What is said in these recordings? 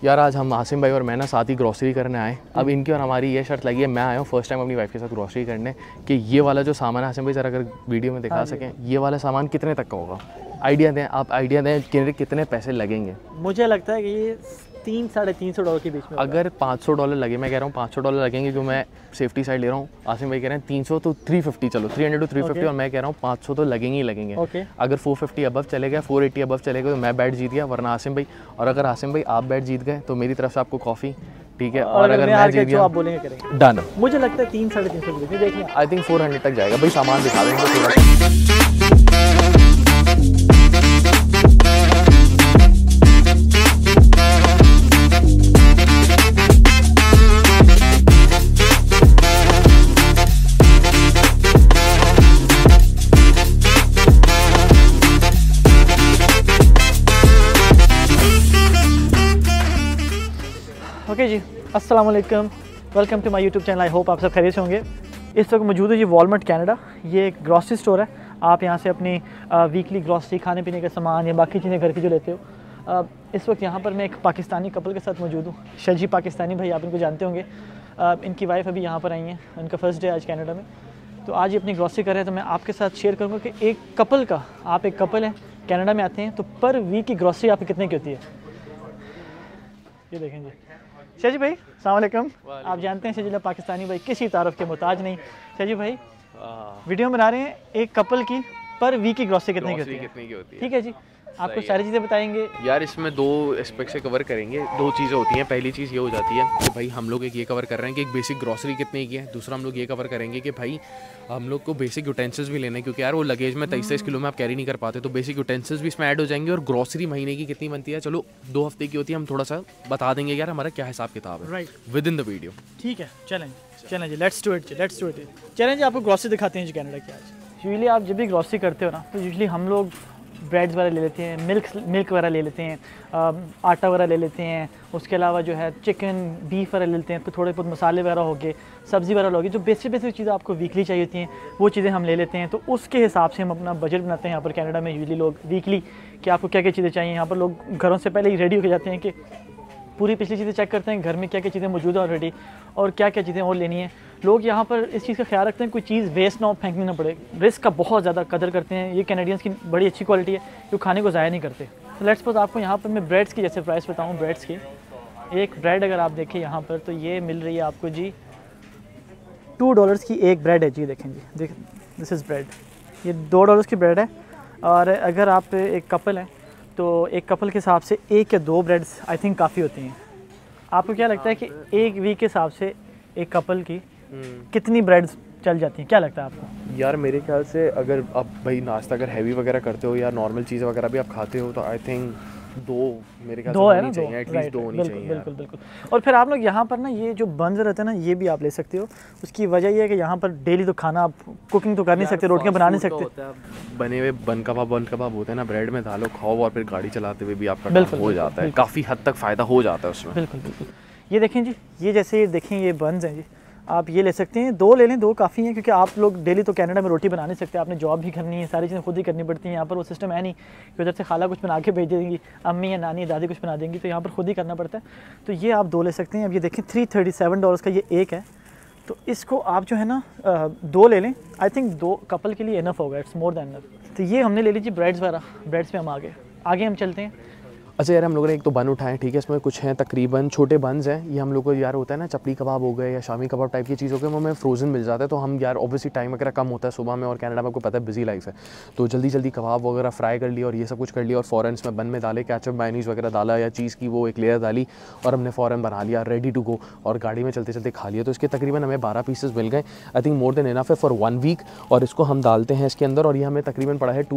यार आज हम आसिम भाई और मैं ना साथ ही ग्रॉसरी करने आए। अब इनकी और हमारी ये शर्त लगी है, मैं आया हूँ फर्स्ट टाइम अपनी वाइफ के साथ ग्रॉसरी करने, कि ये वाला जो सामान है आसिम भाई ज़रा अगर वीडियो में दिखा सकें, ये वाला सामान कितने तक का होगा? आइडिया दें, आप आइडिया दें कि कितने पैसे लगेंगे। मुझे लगता है कि ये $300-350 के बीच में। अगर $500 लगे, मैं कह रहा हूँ $500 लगेंगे क्योंकि मैं सेफ्टी साइड ले रहा हूँ। आसिम भाई कह रहे हैं 300 तो 350, चलो 300 to 350 और मैं कह रहा हूँ 500 तो लगेंगे ही लगेंगे। अगर 450 अबव चले गए, 480 अबव चले गए तो मैं बैट जीत गया, वरना आसिम भाई। और अगर आसिम भाई आप बैट जीत गए तो मेरी तरफ से आपको कॉफ़ी, ठीक है। और अगर मैं जीत गया आप बोलेंगे करेंगे डन। मुझे लगता है 300-350 के देखिए। आई थिंक 400 तक जाएगा भाई, सामान दिखा देंगे। ओके जी, अस्सलाम वालेकुम, welcome to my YouTube channel. I hope आप सब खैरियत से होंगे। इस वक्त मौजूद है जी वॉलमार्ट कनाडा। ये एक ग्रॉसरी स्टोर है। आप यहाँ से अपनी वीकली ग्रॉसरी, खाने पीने का सामान या बाकी चीज़ें घर की जो लेते हो। इस वक्त यहाँ पर मैं एक पाकिस्तानी कपल के साथ मौजूद हूँ। शजी पाकिस्तानी भाई, आप इनको जानते होंगे। इनकी वाइफ अभी यहाँ पर आई हैं, उनका फर्स्ट डे आज कनाडा में। तो आज ये अपनी ग्रॉसरी कर रहे हैं, तो मैं आपके साथ शेयर करूँगा कि एक कपल का, आप एक कपल हैं कनाडा में आते हैं तो पर वीक की ग्रॉसरी आपकी कितने की होती है। ये देखें जी, शजी भाई अस्सलाम वालेकुम। आप जानते हैं शजीला पाकिस्तानी भाई किसी तारफ़ के मोहताज नहीं। शजी भाई वीडियो बना रहे हैं, एक कपल की पर वीक की ग्रॉसरी कितने की होती है? ठीक है जी, आपको सारी चीज़ें बताएंगे। यार इसमें दो एस्पेक्ट से कवर करेंगे, दो चीज़ें होती हैं। पहली चीज़ ये हो जाती है कि भाई हम लोग एक ये कवर कर रहे हैं कि एक बेसिक ग्रॉसरी कितने की है। दूसरा हम लोग ये कवर करेंगे कि भाई हम लोग को बेसिक यूटेंसिल्स भी लेने हैं, क्योंकि यार वो लगेज में 23 किलो में आप कैरी नहीं कर पाते, तो बेसिक यूटेंसिल्स भी इसमें ऐड हो जाएंगे। और ग्रॉसरी महीने की कितनी बनती है, चलो 2 हफ्ते की होती है, हम थोड़ा सा बता देंगे यार हमारा क्या हिसाब किताब है विद इन द वीडियो। ठीक है, चलें जी, लेट्स डू इट। चलें जी, आपको ग्रॉसरी दिखाते हैं जी कनाडा की। आज यूजुअली आप जब भी ग्रॉसरी करते हो ना, तो यूजुअली हम लोग ब्रेड्स वगैरह ले लेते हैं, मिल्क वगैरह ले लेते हैं, आटा वगैरह ले लेते हैं। उसके अलावा जो है चिकन, बीफ वगैरह ले लेते हैं। तो थोड़े बहुत मसाले वगैरह हो गए, सब्ज़ी वगैरह हो गई, जो बेसिक चीज़ें आपको वीकली चाहिए होती हैं, वो चीज़ें हम ले लेते हैं। तो उसके हिसाब से हम अपना बजट बनाते हैं यहाँ पर कनाडा में। यूजुअली लोग वीकली कि आपको क्या क्या चीज़ें चाहिए, यहाँ पर लोग घरों से पहले ही रेडी होकर जाते हैं कि पूरी पिछली चीज़ें चेक करते हैं घर में क्या क्या चीज़ें मौजूद है ऑलरेडी और क्या क्या चीज़ें और लेनी है। लोग यहाँ पर इस चीज़ का ख्याल रखते हैं कोई चीज़ वेस्ट ना हो, फेंकनी ना पड़े। रिस्क का बहुत ज़्यादा कदर करते हैं। ये कैनेडियंस की बड़ी अच्छी क्वालिटी है, जो खाने को ज़ाया नहीं करते। तो लेट्स सपोज आपको यहाँ पर मैं ब्रेड्स की जैसे प्राइस बताऊँ। ब्रेड्स की एक ब्रेड अगर आप देखें यहाँ पर, तो ये मिल रही है आपको जी $2 की एक ब्रेड है जी। देखें जी, दिस इज़ ब्रेड, ये $2 की ब्रेड है। और अगर आप एक कपल हैं तो एक कपल के हिसाब से 1 या 2 ब्रेड्स आई थिंक काफ़ी होती हैं। आपको क्या लगता है कि एक वीक के हिसाब से एक कपल की कितनी ब्रेड्स चल जाती हैं, क्या लगता है आपको? यार मेरे ख्याल से अगर आप भाई नाश्ता अगर हैवी वगैरह करते हो या नॉर्मल चीज़ वगैरह भी आप खाते हो, तो आई थिंक 2 मेरे ख्याल से होनी चाहिए, एटलीस्ट 2 होनी चाहिए। बिल्कुल। और फिर आप लोग यहाँ पर ना ये जो बंस रहते हैं ना, ये भी आप ले सकते हो। उसकी वजह ये है कि यहाँ पर डेली तो खाना आप कुकिंग तो कर नहीं सकते, रोटियाँ बना नहीं सकते। बने हुए बन कबाब होते हैं ना, ब्रेड में डालो खाओ, और फिर गाड़ी चलाते हुए भी आपका हो जाता है, काफ़ी हद तक फ़ायदा हो जाता है उसमें। बिल्कुल। ये देखें जी, ये जैसे देखें ये बंस हैं जी, आप ये ले सकते हैं। 2 ले लें, 2 काफ़ी हैं, क्योंकि आप लोग डेली तो कनाडा में रोटी बना नहीं सकते, आपने जॉब भी करनी है, सारी चीज़ें खुद ही करनी पड़ती हैं। यहाँ पर वो सिस्टम है नहीं कि उधर से खाला कुछ बना के भेज देंगी, अम्मी या नानी या दादी कुछ बना देंगी, तो यहाँ पर खुद ही करना पड़ता है। तो ये आप 2 ले सकते हैं। अब ये देखें $337 का ये एक है, तो इसको आप जो है ना 2 ले लें। आई थिंक 2 कपल के लिए इनफ होगा, इट्स मोर दैन इनफ। तो ये हमने ले लीजिए ब्रेड्स वगैरह। ब्रेड्स पे हम आगे हम चलते हैं। अच्छा यार, हम लोगों ने एक तो बन उठाए, ठीक है, इसमें कुछ हैं तकरीबन छोटे बन्स हैं। ये हम लोग को यार होता है ना, चपड़ी कबाब हो गए या शामी कबाब टाइप की चीज़ हो गई, वो हमें फ्रोज़न मिल जाता है। तो हम यार ऑब्वियसली टाइम वगैरह कम होता है सुबह में, और कनाडा में आपको पता है बिजी लाइफ है, तो जल्दी कबाब वगैरह फ्राई कर लिया और ये सब कुछ कर लिया, और फ़ौरन इसमें बन में डाले, केचप मायोनीज़ वगैरह डाला या चीज़ की वो एक लेयर डाली, और हमने फ़ौरन बना लिया, रेडी टू गो, और गाड़ी में चलते खा लिया। तो इसके तकरीबन हमें 12 पीसेस मिल गए। I think more than enough है फॉर 1 वीक। और इसको हम डालते हैं इसके अंदर, और ये हमें तकरीबन पड़ा है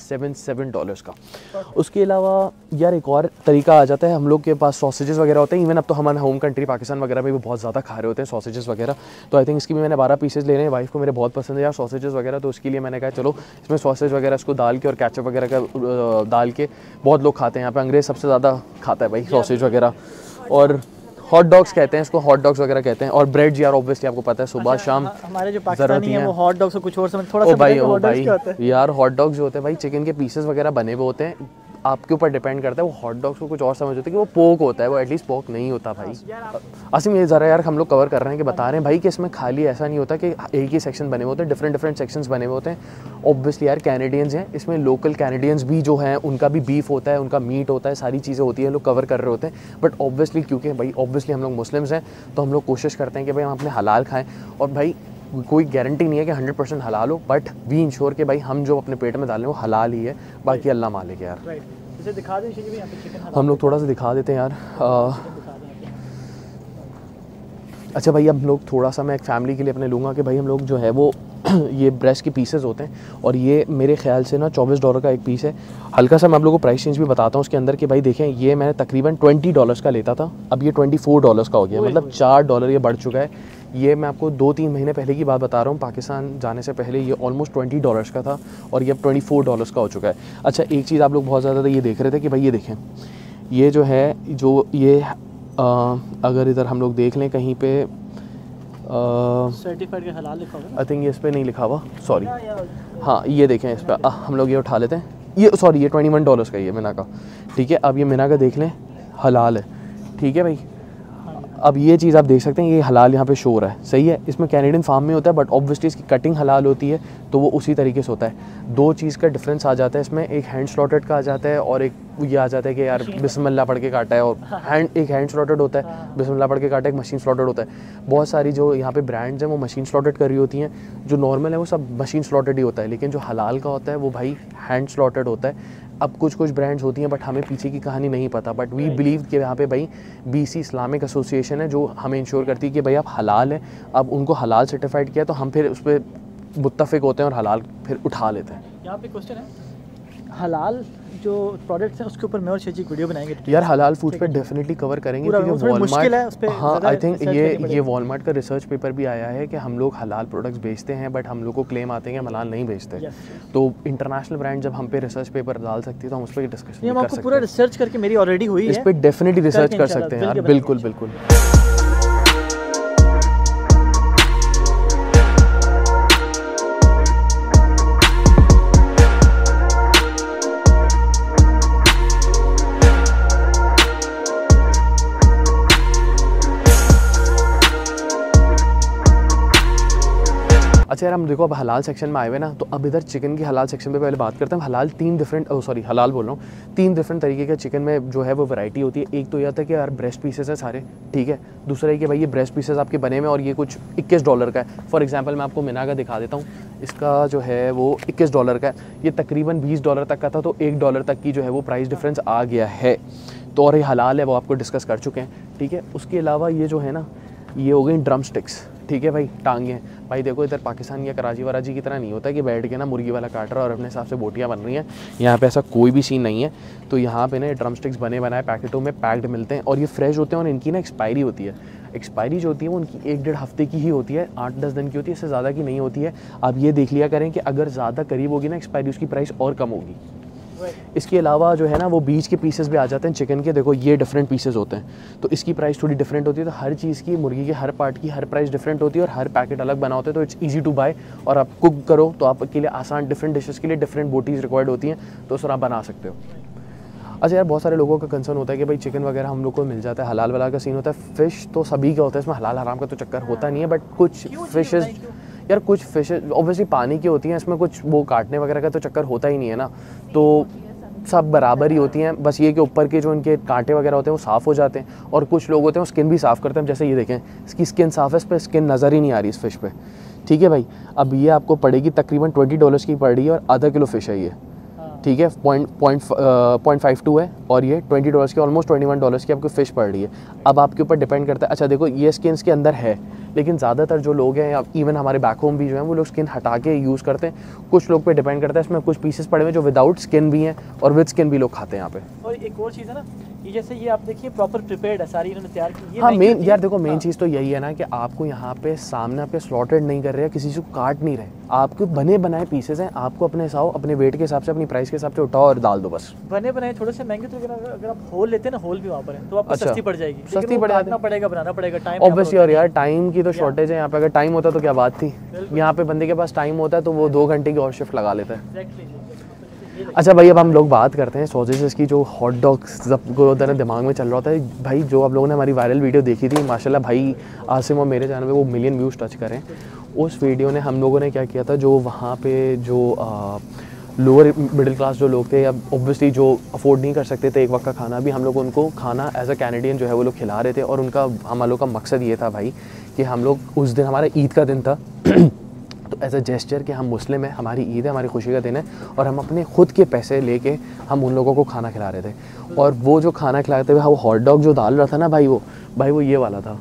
$2.77 का। उसके अलावा यार एक और तरीका आ जाता है, हम लोग के पास सॉसेजेस वगैरह होते हैं। इवन अब तो हमारे होम कंट्री पाकिस्तान वगैरह में भी बहुत ज़्यादा खा रहे होते हैं सॉसेजेस वगैरह। तो आई थिंक इसकी भी मैंने 12 पीसेस लेने हैं। वाइफ को मेरे बहुत पसंद है यार सॉसेजेस वगैरह, तो उसके लिए मैंने कहा चलो इसमें सॉसेज वगैरह इसको डाल के और केचप वगैरह का डाल के, बहुत लोग खाते हैं यहाँ पे, अंग्रेज़ सबसे ज़्यादा खाता है भाई सॉसेज वगैरह। और हॉट डॉग्स कहते हैं इसको, हॉट डॉग्स वगैरह कहते हैं। और ब्रेड यार ऑब्वियसली आपको पता है सुबह शाम हमारे जो पाकिस्तानी है वो हॉट डॉग्स को कुछ और समझ थोड़ा सा भाई यार हॉट डॉग्स जो होते हैं भाई चिकन के पीसेस वगैरह बने हुए होते हैं, आपके ऊपर डिपेंड करता है। वो हॉट डॉग्स को कुछ और समझ होती है कि वो पोक होता है, वो एटलीस्ट पोक नहीं होता भाई। आसिम ये ज़रा यार हम लोग कवर कर रहे हैं कि बता रहे हैं भाई कि इसमें खाली ऐसा नहीं होता कि एक ही सेक्शन बने हुए होते हैं, डिफरेंट सेक्शंस बने हुए होते हैं। ऑब्वियसली यार कैनेडियंस हैं, इसमें लोकल कैनेडियंस भी जो हैं उनका भी बीफ होता है, उनका मीट होता है, सारी चीज़ें होती हैं, लोग कवर कर रहे होते हैं। बट ऑब्वियसली क्योंकि भाई ऑब्वियसली हम लोग मुस्लिम्स हैं तो हम लोग कोशिश करते हैं कि भाई हम अपने हलाल खाएँ। और भाई कोई गारंटी नहीं है कि 100% हलाल हो, बट वी इंश्योर कि भाई हम जो अपने पेट में डालें वो हलाल ही है, बाकी अल्लाह मालिक है यार। दिखा दें यहाँ पे चिकन, हम लोग थोड़ा सा दिखा देते हैं यार। अच्छा भाई अब लोग थोड़ा सा मैं एक फ़ैमिली के लिए अपने लूँगा कि भाई हम लोग जो है वो ये ब्रेस्ट के पीसेस होते हैं और ये मेरे ख्याल से ना $24 का एक पीस है। हल्का सा मैं आप लोगों को प्राइस चेंज भी बताता हूँ उसके अंदर कि भाई देखें ये मैंने तकरीबन $20 का लेता था, अब ये $24 का हो गया, मतलब $4 ये बढ़ चुका है। ये मैं आपको 2-3 महीने पहले की बात बता रहा हूँ, पाकिस्तान जाने से पहले ये ऑलमोस्ट $20 का था और ये अब $24 का हो चुका है। अच्छा एक चीज़ आप लोग बहुत ज़्यादा ये देख रहे थे कि भाई ये देखें, ये जो है जो ये अगर इधर हम लोग देख लें कहीं पे सर्टिफाइड का हलाल लिखा होगा, आई थिंक ये इस पर नहीं लिखा हुआ, सॉरी। हाँ ये देखें इस पर हम लोग ये उठा लेते हैं, ये सॉरी ये $21 का ही है मिना का, ठीक है। अब ये मिना का देख लें हलाल है, ठीक है भाई। अब ये चीज़ आप देख सकते हैं ये हलाल यहाँ पे शो हो रहा है, सही है। इसमें कैनेडियन फार्म में होता है बट ऑब्वियसली इसकी कटिंग हलाल होती है तो वो उसी तरीके से होता है। दो चीज़ का डिफरेंस आ जाता है इसमें, एक हैंड स्लॉटेड का आ जाता है और एक ये आ जाता है कि यार बिस्मिल्लाह पढ़ के काटा है, और एक हैंड स्लॉटेड होता है, बिस्मिल्लाह पढ़ के काटा, एक मशीन स्लॉटेड होता है। बहुत सारी जो यहाँ पे ब्रांड्स हैं वो मशीन स्लॉटेड कर रही होती हैं, जो नॉर्मल है वो सब मशीन स्लॉटेड ही होता है, लेकिन जो हलाल का होता है वो भाई हैंड स्लॉटेड होता है। अब कुछ ब्रांड्स होती हैं बट हमें पीछे की कहानी नहीं पता, बट वी बिलीव कि यहाँ पे भाई BC इस्लामिक एसोसिएशन है जो हमें इंश्योर करती है कि भाई आप हलाल हैं। अब उनको हलाल सर्टिफाइड किया तो हम फिर उस पर मुत्तफ़िक होते हैं और हलाल फिर उठा लेते हैं। यहाँ पे क्वेश्चन है, हलाल जो प्रोडक्ट्स हैं उसके ऊपर मैं और शेजी वीडियो बनाएंगे यार, हलाल फूड पे डेफिनेटली कवर करेंगे क्योंकि वॉलमार्ट, हाँ आई थिंक ये वॉलमार्ट का रिसर्च पेपर भी आया है कि हम लोग हलाल प्रोडक्ट्स बेचते हैं बट हम लोग को क्लेम आते हैं कि हम हलाल नहीं बेचते। तो इंटरनेशनल ब्रांड जब हम पे रिसर्च पेपर डाल सकती है तो हम उस पर डिस्कशन कर सकते हैं। पूरा रिसर्च करके मेरी ऑलरेडी हुई है, इस पर डेफिनेटली रिसर्च कर सकते हैं यार, बिल्कुल बिल्कुल। अच्छा यार हम देखो अब हलाल सेक्शन में आए हुए ना, तो अब इधर चिकन की हलाल सेक्शन पे पहले बात करते हैं। हलाल हलाल बोल रहा हूँ, 3 डिफरेंट तरीके के चिकन में जो है वो वैरायटी होती है। एक तो यह था कि यार ब्रेस्ट पीसेस है सारे, ठीक है। दूसरा है कि भाई ये ब्रेस्ट पीसेस आपके बने में और ये कुछ $21 का है। फॉर एग्जांपल मैं आपको मिना का दिखा देता हूँ, इसका जो है वो $21 का है, ये तकरीबन $20 तक का था, तो $1 तक की जो है वो प्राइस डिफरेंस आ गया है। तो और ये हलाल है वो आपको डिस्कस कर चुके हैं, ठीक है। उसके अलावा ये जो है ना, ये हो गई ड्रम स्टिक्स, ठीक है भाई, टांगें। भाई देखो इधर पाकिस्तान या कराची वराची की तरह नहीं होता कि बैठ के ना मुर्गी वाला काट रहा है और अपने हिसाब से बोटियाँ बन रही हैं। यहाँ पे ऐसा कोई भी सीन नहीं है। तो यहाँ पे ना ड्रम स्टिक्स बने बनाए पैकेटों में पैक्ड मिलते हैं और ये फ्रेश होते हैं और इनकी ना एक्सपायरी होती है। एक्सपायरी जो होती है वो उनकी 1-1.5 हफ्ते की ही होती है, 8-10 दिन की होती है, इससे ज़्यादा की नहीं होती है। आप ये देख लिया करें कि अगर ज़्यादा करीब होगी ना एक्सपायरी, उसकी प्राइस और कम होगी। इसके अलावा जो है ना वो बीच के पीसेस भी आ जाते हैं चिकन के, देखो ये डिफरेंट पीसेस होते हैं तो इसकी प्राइस थोड़ी डिफरेंट होती है। तो हर चीज़ की, मुर्गी के हर पार्ट की हर प्राइस डिफरेंट होती है और हर पैकेट अलग बना होता है। तो इट्स इजी टू बाय और आप कुक करो तो आपके लिए आसान, डिफरेंट डिशेस के लिए डिफरेंट बोटीज़ रिक्वायर्ड होती हैं, तो उस आप बना सकते हो। अच्छा यार बहुत सारे लोगों का कंसर्न होता है कि भाई चिकन वगैरह हम लोग को मिल जाता है, हलाल वाला का सीन होता है। फ़िश तो सभी का होता है, इसमें हलाल हराम का तो चक्कर होता नहीं है, बट कुछ फ़िशेज़ यार, कुछ फ़िशेज़ ऑब्वियसली पानी की होती हैं, इसमें कुछ वो काटने वगैरह का तो चक्कर होता ही नहीं है ना, तो सब बराबर ही होती हैं। बस ये कि ऊपर के जो इनके कांटे वगैरह होते हैं वो साफ़ हो जाते हैं और कुछ लोग होते हैं वो स्किन भी साफ़ करते हैं। जैसे ये देखें, इसकी स्किन साफ़ है, इस पर स्किन नज़र ही नहीं आ रही इस फ़िश पे, ठीक है भाई। अब ये आपको पड़ेगी तकरीबन $20 की पड़ रही है और आधा किलो फ़िश है ये, ठीक है। 0.52 है और ये $20 की, ऑलमोस्ट $21 की आपको फ़िश पड़ रही है। अब आपके ऊपर डिपेंड करता है। अच्छा देखो ये स्किन के अंदर है, लेकिन ज़्यादातर जो लोग हैं या इवन हमारे बैक होम भी जो हैं वो लोग स्किन हटा के यूज़ करते हैं। कुछ लोग पे डिपेंड करता है, इसमें कुछ पीसेस पड़े हुए जो विदाउट स्किन भी हैं और विद स्किन भी लोग खाते हैं यहाँ पे। और एक और चीज़ है ना, ये जैसे ये आप देखिए प्रॉपर प्रिपेयर्ड है, सारी इन्होंने तैयार की। हाँ मेन यार देखो मेन चीज़ तो यही है ना कि आपको यहाँ पे सामने आपके स्लॉटेड नहीं कर रहे, किसी से काट नहीं रहे, आपके बने बनाए पीसेस हैं। आपको अपने हिसाब, अपने वेट के हिसाब से, अपनी प्राइस के हिसाब से उठाओ और डाल दो बस। बने बनाए थोड़े से महंगे, तो अगर आप होल लेते हैं ना, होल भी वहाँ पर है तो आपको सस्ती पड़ जाएगी, सस्ती पड़ेगा, बनाना पड़ेगा, टाइम ऑब्वियसली। और यार टाइम की तो शॉर्टेज है यहाँ पे, अगर टाइम होता तो क्या बात थी। यहाँ पे बंदे के पास टाइम होता है तो वो 2 घंटे की और शिफ्ट लगा लेता है। अच्छा भाई, अब हम लोग बात करते हैं सॉसेजेस की। जो हॉट डॉग्स सबको उधर दिमाग में चल रहा होता है भाई, जो आप लोगों ने हमारी वायरल वीडियो देखी थी माशाल्लाह भाई, आसिम और मेरे चैनल पे वो मिलियन व्यूज़ टच करें। उस वीडियो ने हम लोगों ने क्या किया था, जो वहाँ पे जो लोअर मिडिल क्लास जो लोग थे, या ऑब्वियसली जो अफोर्ड नहीं कर सकते थे एक वक्त का खाना, भी हम लोग उनको खाना एज अ कैनेडियन जो है वो लोग खिला रहे थे। और उनका हम लोग का मकसद ये था भाई कि हम लोग उस दिन, हमारा ईद का दिन था तो एज अ जेस्चर कि हम मुस्लिम हैं, हमारी ईद है, हमारी खुशी का दिन है, और हम अपने खुद के पैसे लेके हम उन लोगों को खाना खिला रहे थे। और वो जो खाना खिलाते हुए वो हॉट डॉग जो डाल रहा था ना भाई, वो ये वाला था।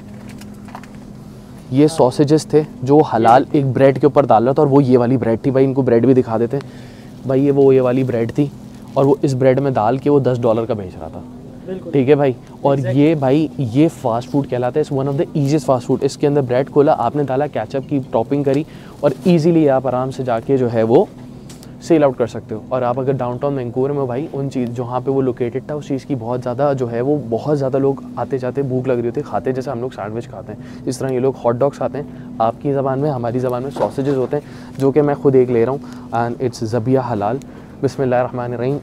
ये सॉसेजेस थे जो हलाल एक ब्रेड के ऊपर डाल रहा था, और वो ये वाली ब्रेड थी भाई। इनको ब्रेड भी दिखा देते हैं भाई, ये वाली ब्रेड थी, और वो इस ब्रेड में डाल के वो $10 का बेच रहा था। ठीक है भाई। और ये भाई ये फास्ट फूड कहलाता है, it's one of the easiest fast food. इसके अंदर ब्रेड खोला, आपने डाला, केचप की टॉपिंग करी, और ईजीली आप आराम से जाके जो है वो सेल आउट कर सकते हो। और आप अगर डाउनटाउन वैंकूवर में भाई उन चीज़ जहाँ पे वो लोकेटेड था, उस चीज़ की बहुत ज़्यादा जो है वो बहुत ज़्यादा लोग आते जाते, भूख लग रही होती है, खाते, जैसे हम लोग सैंडविच खाते हैं इस तरह ये लोग हॉट डॉग्स खाते हैं। आपकी ज़बान में, हमारी ज़बान में सॉसेजेस होते हैं, जो कि मैं खुद एक ले रहा हूँ, एंड इट्स ज़बिया हलाल। बिस्मिल्लाहिर्रहमानिर्रहीम।